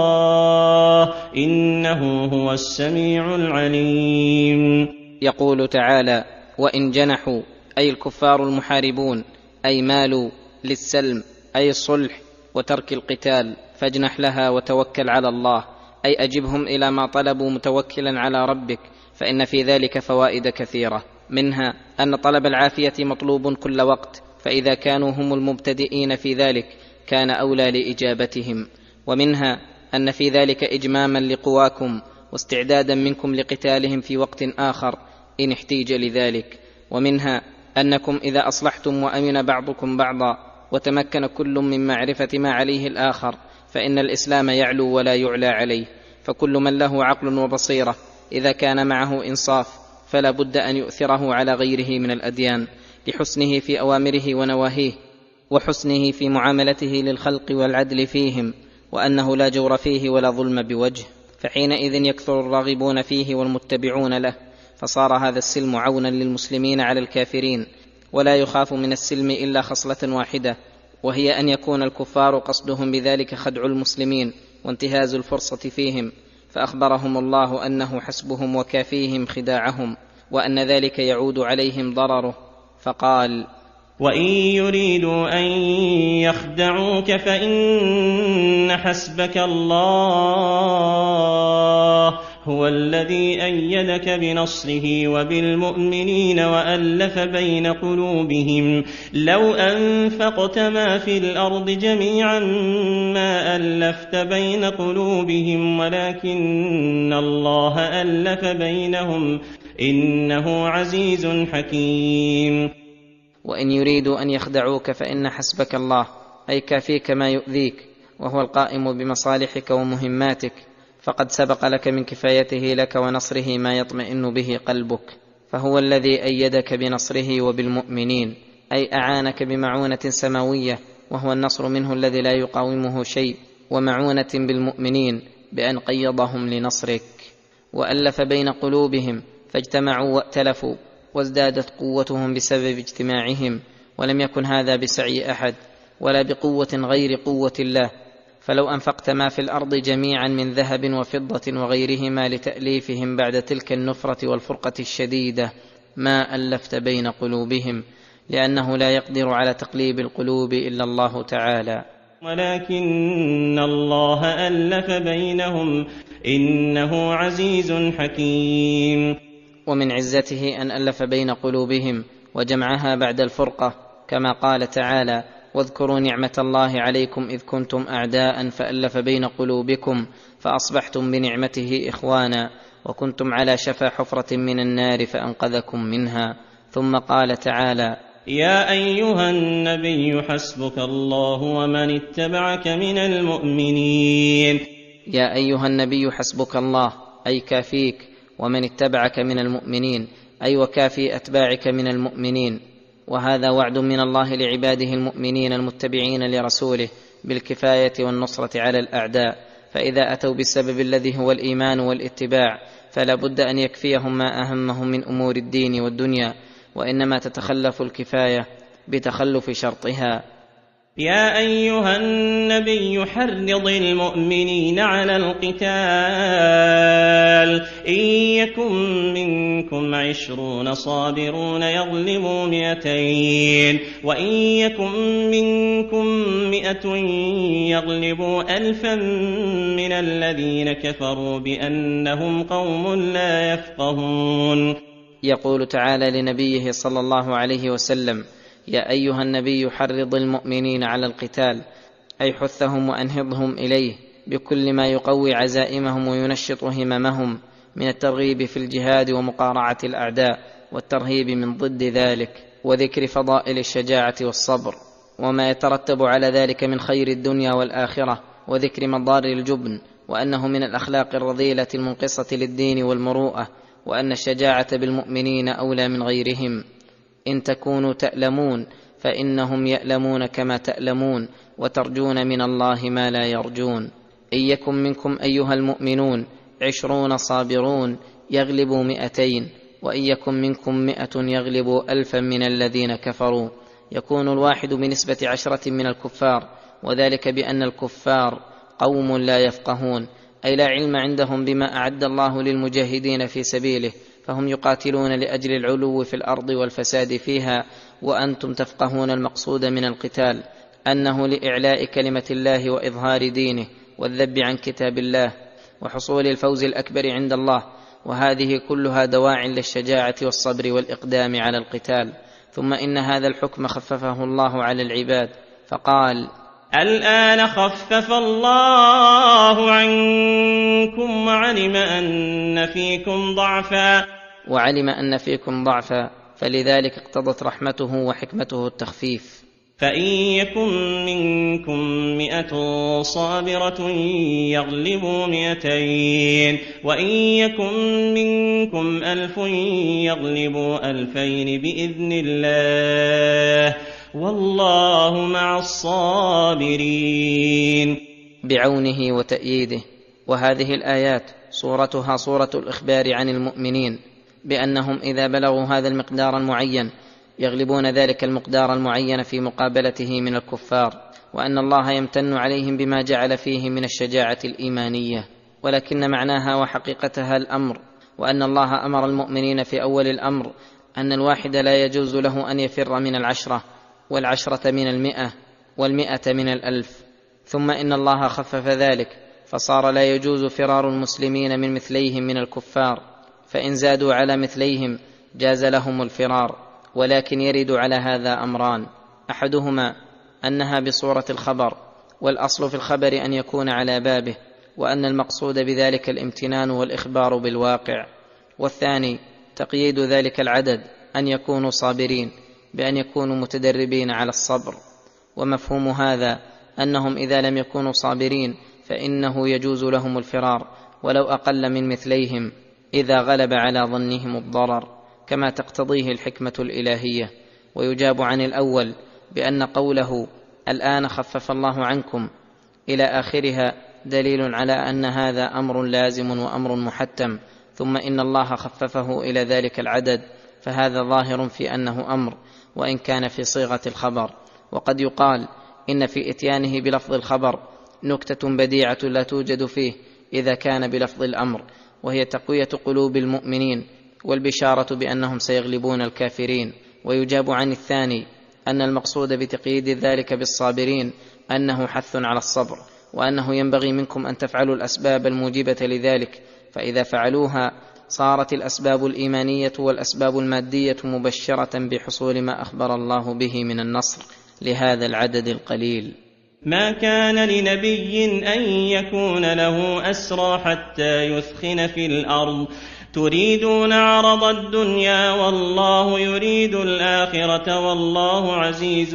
الله إنه هو السميع العليم. يقول تعالى: وإن جنحوا، أي الكفار المحاربون، أي مالوا للسلم أي الصلح وترك القتال، فاجنح لها وتوكل على الله، أي أجبهم إلى ما طلبوا متوكلا على ربك، فإن في ذلك فوائد كثيرة، منها أن طلب العافية مطلوب كل وقت، فإذا كانوا هم المبتدئين في ذلك كان أولى لإجابتهم، ومنها أن في ذلك إجماما لقواكم واستعدادا منكم لقتالهم في وقت آخر إن احتيج لذلك، ومنها أنكم إذا أصلحتم وأمن بعضكم بعضا وتمكن كل من معرفة ما عليه الآخر فإن الإسلام يعلو ولا يعلى عليه، فكل من له عقل وبصيرة إذا كان معه إنصاف فلا بد أن يؤثره على غيره من الأديان لحسنه في أوامره ونواهيه وحسنه في معاملته للخلق والعدل فيهم، وأنه لا جور فيه ولا ظلم بوجه، فحينئذ يكثر الراغبون فيه والمتبعون له، فصار هذا السلم عونا للمسلمين على الكافرين. ولا يخاف من السلم إلا خصلة واحدة، وهي أن يكون الكفار قصدهم بذلك خدع المسلمين وانتهاز الفرصة فيهم، فأخبرهم الله أنه حسبهم وكافيهم خداعهم، وأن ذلك يعود عليهم ضرره، فقال: وإن يريدوا أن يخدعوك فإن حسبك الله هو الذي أيدك بنصره وبالمؤمنين وألف بين قلوبهم لو أنفقت ما في الأرض جميعا ما ألفت بين قلوبهم ولكن الله ألف بينهم إنه عزيز حكيم. وإن يريدوا أن يخدعوك فإن حسبك الله، أي كافيك ما يؤذيك، وهو القائم بمصالحك ومهماتك، فقد سبق لك من كفايته لك ونصره ما يطمئن به قلبك، فهو الذي أيدك بنصره وبالمؤمنين، أي أعانك بمعونة سماوية، وهو النصر منه الذي لا يقاومه شيء، ومعونة بالمؤمنين بأن قيضهم لنصرك. وألف بين قلوبهم فاجتمعوا وائتلفوا، وازدادت قوتهم بسبب اجتماعهم، ولم يكن هذا بسعي أحد ولا بقوة غير قوة الله، فلو أنفقت ما في الأرض جميعا من ذهب وفضة وغيرهما لتأليفهم بعد تلك النفرة والفرقة الشديدة ما ألفت بين قلوبهم، لأنه لا يقدر على تقليب القلوب إلا الله تعالى، ولكن الله ألف بينهم إنه عزيز حكيم. ومن عزته أن ألف بين قلوبهم وجمعها بعد الفرقة، كما قال تعالى: واذكروا نعمة الله عليكم إذ كنتم أعداء فألف بين قلوبكم فأصبحتم بنعمته إخوانا وكنتم على شفا حفرة من النار فأنقذكم منها. ثم قال تعالى: يا أيها النبي حسبك الله ومن اتبعك من المؤمنين. يا أيها النبي حسبك الله، أي كافيك ومن اتبعك من المؤمنين، أي وكافي أتباعك من المؤمنين. وهذا وعد من الله لعباده المؤمنين المتبعين لرسوله بالكفاية والنصرة على الأعداء، فإذا أتوا بالسبب الذي هو الإيمان والاتباع فلا بد أن يكفيهم ما أهمهم من أمور الدين والدنيا، وإنما تتخلف الكفاية بتخلف شرطها. يا أيها النبي حرض المؤمنين على القتال إن يكن منكم عشرون صابرون يغلبوا مئتين وإن يكن منكم مئة يغلبوا ألفا من الذين كفروا بأنهم قوم لا يفقهون. يقول تعالى لنبيه صلى الله عليه وسلم: يا أيها النبي حرض المؤمنين على القتال، أي حثهم وأنهضهم إليه بكل ما يقوي عزائمهم وينشط هممهم من الترغيب في الجهاد ومقارعة الأعداء والترهيب من ضد ذلك، وذكر فضائل الشجاعة والصبر وما يترتب على ذلك من خير الدنيا والآخرة، وذكر مضار الجبن وأنه من الأخلاق الرذيلة المنقصة للدين والمروءة، وأن الشجاعة بالمؤمنين أولى من غيرهم. إن تكونوا تألمون فإنهم يألمون كما تألمون وترجون من الله ما لا يرجون. إن يكن منكم أيها المؤمنون عشرون صابرون يغلبوا مئتين وإن يكن منكم مئة يغلبوا ألفا من الذين كفروا. يكون الواحد بنسبة عشرة من الكفار، وذلك بأن الكفار قوم لا يفقهون، أي لا علم عندهم بما أعد الله للمجاهدين في سبيله، فهم يقاتلون لأجل العلو في الأرض والفساد فيها، وأنتم تفقهون المقصود من القتال أنه لإعلاء كلمة الله وإظهار دينه والذب عن كتاب الله وحصول الفوز الأكبر عند الله، وهذه كلها دواع للشجاعة والصبر والإقدام على القتال. ثم إن هذا الحكم خففه الله على العباد فقال: الآن خفف الله عنكم وعلم أن فيكم ضعفا وعلم أن فيكم ضعفا فلذلك اقتضت رحمته وحكمته التخفيف. فإن يكن منكم مئة صابرة يغلبوا مئتين وإن يكن منكم ألف يغلبوا ألفين بإذن الله والله مع الصابرين. بعونه وتأييده. وهذه الآيات صورتها صورة الإخبار عن المؤمنين بأنهم إذا بلغوا هذا المقدار المعين يغلبون ذلك المقدار المعين في مقابلته من الكفار، وأن الله يمتن عليهم بما جعل فيه من الشجاعة الإيمانية. ولكن معناها وحقيقتها الأمر، وأن الله أمر المؤمنين في أول الأمر أن الواحد لا يجوز له أن يفر من العشرة، والعشرة من المئة، والمئة من الألف. ثم إن الله خفف ذلك فصار لا يجوز فرار المسلمين من مثليهم من الكفار، فإن زادوا على مثليهم جاز لهم الفرار. ولكن يرد على هذا أمران: أحدهما أنها بصورة الخبر، والأصل في الخبر أن يكون على بابه، وأن المقصود بذلك الامتنان والإخبار بالواقع. والثاني تقييد ذلك العدد أن يكونوا صابرين بأن يكونوا متدربين على الصبر. ومفهوم هذا أنهم إذا لم يكونوا صابرين فإنه يجوز لهم الفرار ولو أقل من مثليهم إذا غلب على ظنهم الضرر، كما تقتضيه الحكمة الإلهية. ويجاب عن الأول بأن قوله الآن خفف الله عنكم إلى آخرها دليل على أن هذا أمر لازم وأمر محتم، ثم إن الله خففه إلى ذلك العدد، فهذا ظاهر في أنه أمر وإن كان في صيغة الخبر. وقد يقال إن في إتيانه بلفظ الخبر نكتة بديعة لا توجد فيه إذا كان بلفظ الأمر، وهي تقوية قلوب المؤمنين والبشارة بأنهم سيغلبون الكافرين. ويجاب عن الثاني أن المقصود بتقييد ذلك بالصابرين أنه حث على الصبر، وأنه ينبغي منكم أن تفعلوا الأسباب الموجبة لذلك، فإذا فعلوها صارت الأسباب الإيمانية والأسباب المادية مبشرة بحصول ما أخبر الله به من النصر لهذا العدد القليل. ما كان لنبي أن يكون له أسرى حتى يثخن في الأرض تريدون عرض الدنيا والله يريد الآخرة والله عزيز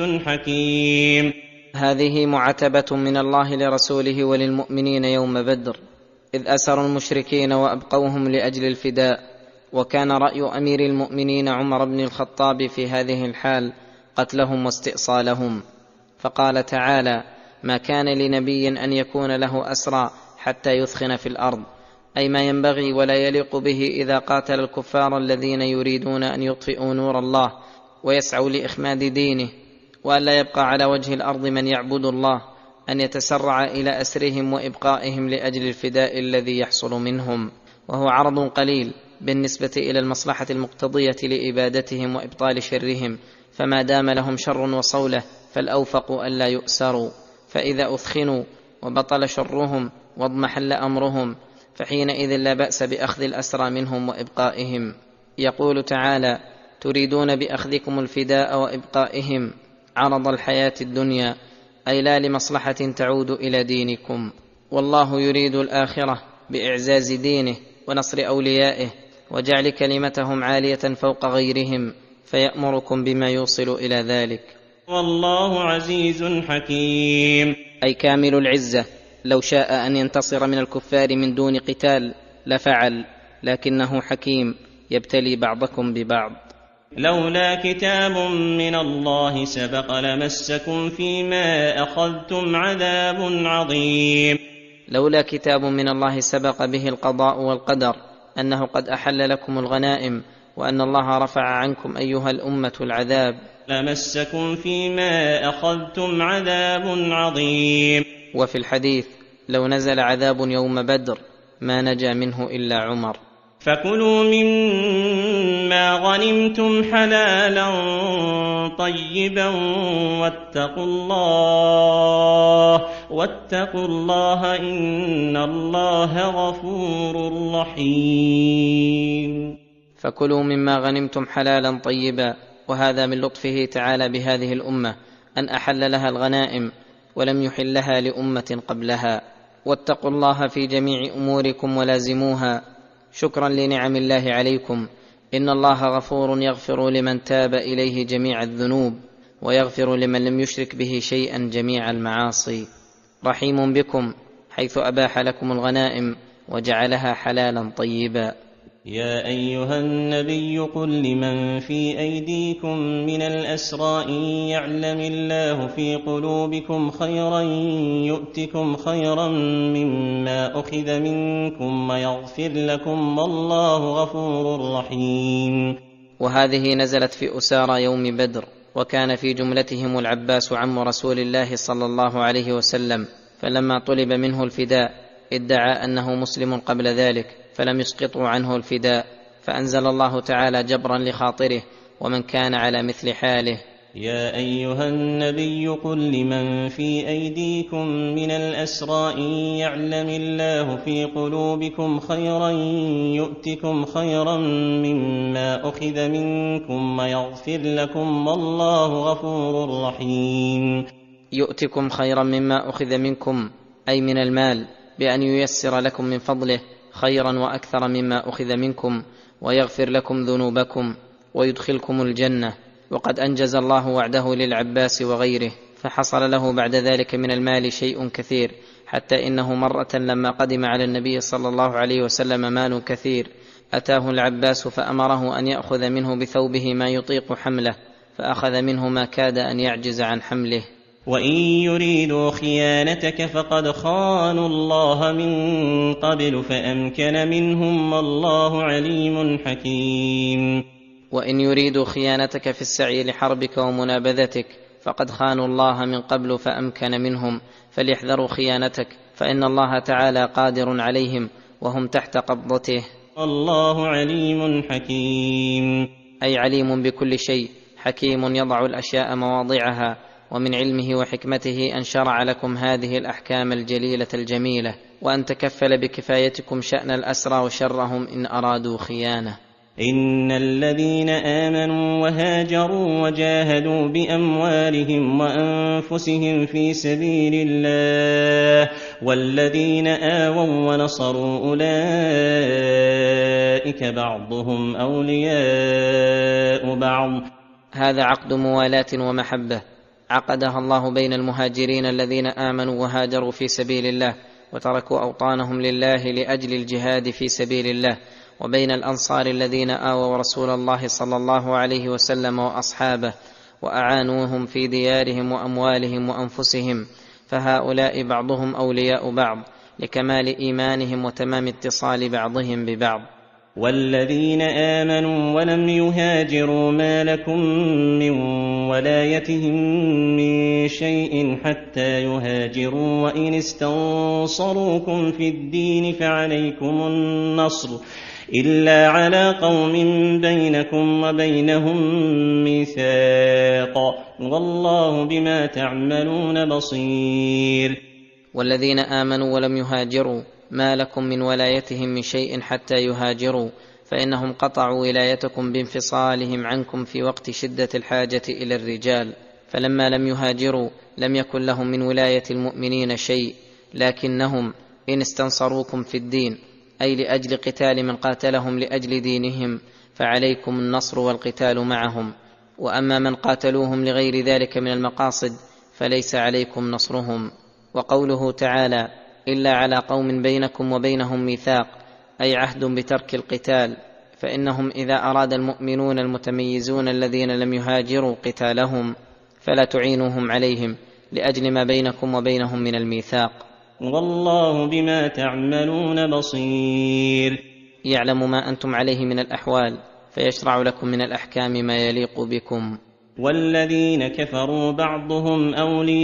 حكيم. هذه معتبة من الله لرسوله وللمؤمنين يوم بدر، إذ أسروا المشركين وأبقوهم لأجل الفداء. وكان رأي أمير المؤمنين عمر بن الخطاب في هذه الحال قتلهم واستئصالهم، فقال تعالى: ما كان لنبي أن يكون له أسرى حتى يثخن في الأرض، أي ما ينبغي ولا يليق به إذا قاتل الكفار الذين يريدون أن يطفئوا نور الله ويسعوا لإخماد دينه وأن لا يبقى على وجه الأرض من يعبد الله أن يتسرع إلى أسرهم وإبقائهم لأجل الفداء الذي يحصل منهم، وهو عرض قليل بالنسبة إلى المصلحة المقتضية لإبادتهم وإبطال شرهم، فما دام لهم شر وصولة فالأوفق ألا يؤسروا، فإذا أثخنوا وبطل شرهم واضمحل أمرهم فحينئذ لا بأس بأخذ الأسرى منهم وإبقائهم. يقول تعالى: تريدون بأخذكم الفداء وإبقائهم عرض الحياة الدنيا، أي لا لمصلحة تعود إلى دينكم، والله يريد الآخرة بإعزاز دينه ونصر أوليائه وجعل كلمتهم عالية فوق غيرهم، فيأمركم بما يوصل إلى ذلك. والله عزيز حكيم، أي كامل العزة، لو شاء أن ينتصر من الكفار من دون قتال لفعل، لكنه حكيم يبتلي بعضكم ببعض. لولا كتاب من الله سبق لمسكم فيما أخذتم عذاب عظيم. لولا كتاب من الله سبق به القضاء والقدر أنه قد أحل لكم الغنائم، وأن الله رفع عنكم أيها الأمة العذاب، لمسكم فيما أخذتم عذاب عظيم. وفي الحديث: لو نزل عذاب يوم بدر ما نجا منه إلا عمر. فكلوا مما غنمتم حلالا طيبا واتقوا الله واتقوا الله إن الله غفور رحيم. فكلوا مما غنمتم حلالا طيبا، وهذا من لطفه تعالى بهذه الأمة أن أحل لها الغنائم ولم يحلها لأمة قبلها. واتقوا الله في جميع أموركم ولازموها شكرا لنعم الله عليكم، إن الله غفور يغفر لمن تاب إليه جميع الذنوب، ويغفر لمن لم يشرك به شيئا جميع المعاصي. رحيم بكم حيث أباح لكم الغنائم وجعلها حلالا طيبا. يا أيها النبي قل لمن في أيديكم من الأسرى إن يعلم الله في قلوبكم خيرا يؤتكم خيرا مما أخذ منكم ويغفر لكم والله غفور رحيم. وهذه نزلت في أسارى يوم بدر، وكان في جملتهم العباس عم رسول الله صلى الله عليه وسلم، فلما طلب منه الفداء ادعى أنه مسلم قبل ذلك فلم يسقطوا عنه الفداء، فأنزل الله تعالى جبرا لخاطره ومن كان على مثل حاله: يا أيها النبي قل لمن في أيديكم من الأسرى إن يعلم الله في قلوبكم خيرا يؤتكم خيرا مما أخذ منكم ويغفر لكم والله غفور رحيم. يؤتكم خيرا مما أخذ منكم أي من المال، بأن ييسر لكم من فضله خيرا وأكثر مما أخذ منكم، ويغفر لكم ذنوبكم ويدخلكم الجنة. وقد أنجز الله وعده للعباس وغيره، فحصل له بعد ذلك من المال شيء كثير، حتى إنه مرة لما قدم على النبي صلى الله عليه وسلم مال كثير أتاه العباس فأمره أن يأخذ منه بثوبه ما يطيق حمله، فأخذ منه ما كاد أن يعجز عن حمله. وإن يريدوا خيانتك فقد خانوا الله من قبل فأمكن منهم والله عليم حكيم. وإن يريدوا خيانتك في السعي لحربك ومنابذتك فقد خانوا الله من قبل فأمكن منهم، فليحذروا خيانتك، فإن الله تعالى قادر عليهم وهم تحت قبضته. الله عليم حكيم، أي عليم بكل شيء، حكيم يضع الأشياء مواضعها، ومن علمه وحكمته أن شرع لكم هذه الأحكام الجليلة الجميلة، وأن تكفل بكفايتكم شأن الأسرى وشرهم إن أرادوا خيانة. إن الذين آمنوا وهاجروا وجاهدوا بأموالهم وأنفسهم في سبيل الله والذين آووا ونصروا أولئك بعضهم أولياء بعض. هذا عقد موالاة ومحبة عقدها الله بين المهاجرين الذين آمنوا وهاجروا في سبيل الله وتركوا أوطانهم لله لأجل الجهاد في سبيل الله، وبين الأنصار الذين آووا رسول الله صلى الله عليه وسلم وأصحابه وأعانوهم في ديارهم وأموالهم وأنفسهم، فهؤلاء بعضهم أولياء بعض لكمال إيمانهم وتمام اتصال بعضهم ببعض. والذين آمنوا ولم يهاجروا ما لكم من ولايتهم من شيء حتى يهاجروا وإن استنصروكم في الدين فعليكم النصر إلا على قوم بينكم وبينهم ميثاق والله بما تعملون بصير. والذين آمنوا ولم يهاجروا ما لكم من ولايتهم من شيء حتى يهاجروا فإنهم قطعوا ولايتكم بانفصالهم عنكم في وقت شدة الحاجة إلى الرجال، فلما لم يهاجروا لم يكن لهم من ولاية المؤمنين شيء، لكنهم إن استنصروكم في الدين أي لأجل قتال من قاتلهم لأجل دينهم فعليكم النصر والقتال معهم، وأما من قاتلوهم لغير ذلك من المقاصد فليس عليكم نصرهم. وقوله تعالى إلا على قوم بينكم وبينهم ميثاق أي عهد بترك القتال، فإنهم إذا أراد المؤمنون المتميزون الذين لم يهاجروا قتالهم فلا تعينوهم عليهم لأجل ما بينكم وبينهم من الميثاق. والله بما تعملون بصير. يعلم ما أنتم عليه من الأحوال فيشرع لكم من الأحكام ما يليق بكم. والذين كفروا بعضهم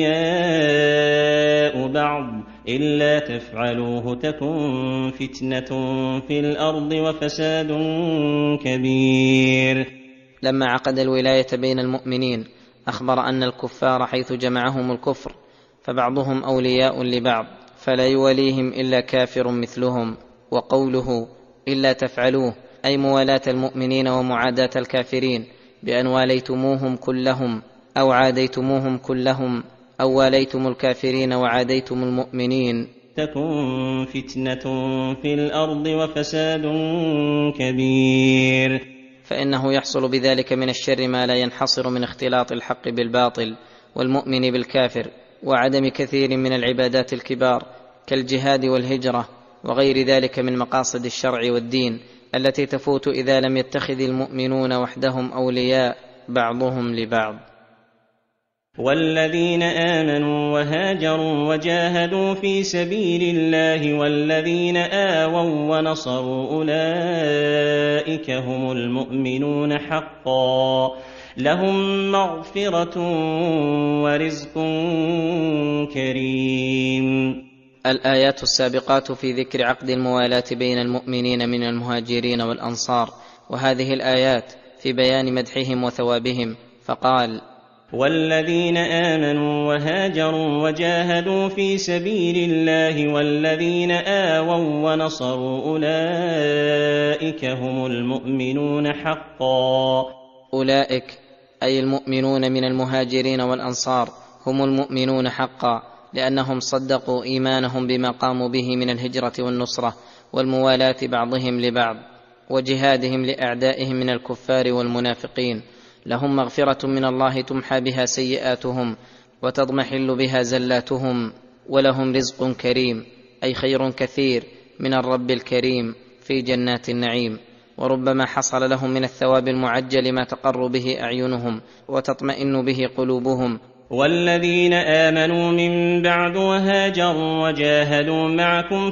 أولياء بعض إلا تفعلوه تكن فتنة في الأرض وفساد كبير. لما عقد الولاية بين المؤمنين أخبر أن الكفار حيث جمعهم الكفر فبعضهم أولياء لبعض فلا يوليهم إلا كافر مثلهم. وقوله إلا تفعلوه أي موالاة المؤمنين ومعاداة الكافرين بأن واليتموهم كلهم أو عاديتموهم كلهم أو واليتم الكافرين وعاديتم المؤمنين تكن فتنة في الأرض وفساد كبير. فإنه يحصل بذلك من الشر ما لا ينحصر من اختلاط الحق بالباطل والمؤمن بالكافر وعدم كثير من العبادات الكبار كالجهاد والهجرة وغير ذلك من مقاصد الشرع والدين التي تفوت إذا لم يتخذ المؤمنون وحدهم أولياء بعضهم لبعض. والذين آمنوا وهاجروا وجاهدوا في سبيل الله والذين آووا ونصروا أولئك هم المؤمنون حقا لهم مغفرة ورزق كريم. الآيات السابقات في ذكر عقد الموالاة بين المؤمنين من المهاجرين والأنصار، وهذه الآيات في بيان مدحهم وثوابهم، فقال: والذين آمنوا وهاجروا وجاهدوا في سبيل الله والذين آووا ونصروا أولئك هم المؤمنون حقا. أولئك أي المؤمنون من المهاجرين والأنصار هم المؤمنون حقا، لأنهم صدقوا إيمانهم بما قاموا به من الهجرة والنصرة والموالاة بعضهم لبعض وجهادهم لأعدائهم من الكفار والمنافقين. لهم مغفرة من الله تمحى بها سيئاتهم وتضمحل بها زلاتهم، ولهم رزق كريم أي خير كثير من الرب الكريم في جنات النعيم. وربما حصل لهم من الثواب المعجل ما تقر به أعينهم وتطمئن به قلوبهم. والذين آمنوا من بعد وهاجروا وجاهدوا معكم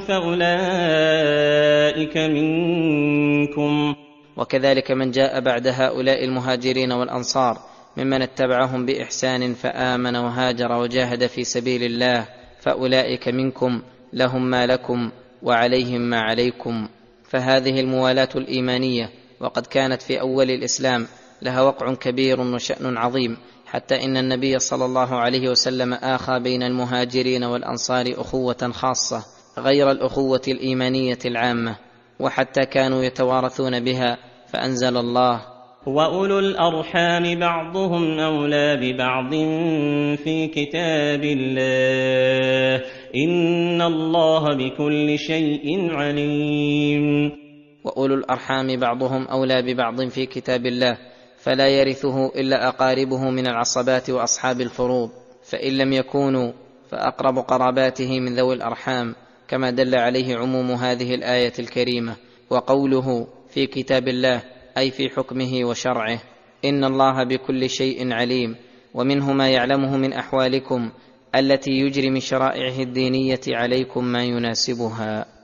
فأولئك منكم. وكذلك من جاء بعد هؤلاء المهاجرين والأنصار ممن اتبعهم بإحسان فآمن وهاجر وجاهد في سبيل الله فأولئك منكم، لهم ما لكم وعليهم ما عليكم. فهذه الموالاة الإيمانية وقد كانت في أول الإسلام لها وقع كبير وشأن عظيم، حتى إن النبي صلى الله عليه وسلم آخى بين المهاجرين والأنصار أخوة خاصة غير الأخوة الإيمانية العامة، وحتى كانوا يتوارثون بها، فأنزل الله: وأولو الأرحام بعضهم أولى ببعض في كتاب الله إن الله بكل شيء عليم. وأولو الأرحام بعضهم أولى ببعض في كتاب الله، فلا يرثه إلا أقاربه من العصبات وأصحاب الفروض، فإن لم يكونوا فأقرب قراباته من ذوي الأرحام، كما دل عليه عموم هذه الآية الكريمة. وقوله في كتاب الله أي في حكمه وشرعه، إن الله بكل شيء عليم، ومنه ما يعلمه من أحوالكم التي يجري من شرائعه الدينية عليكم ما يناسبها.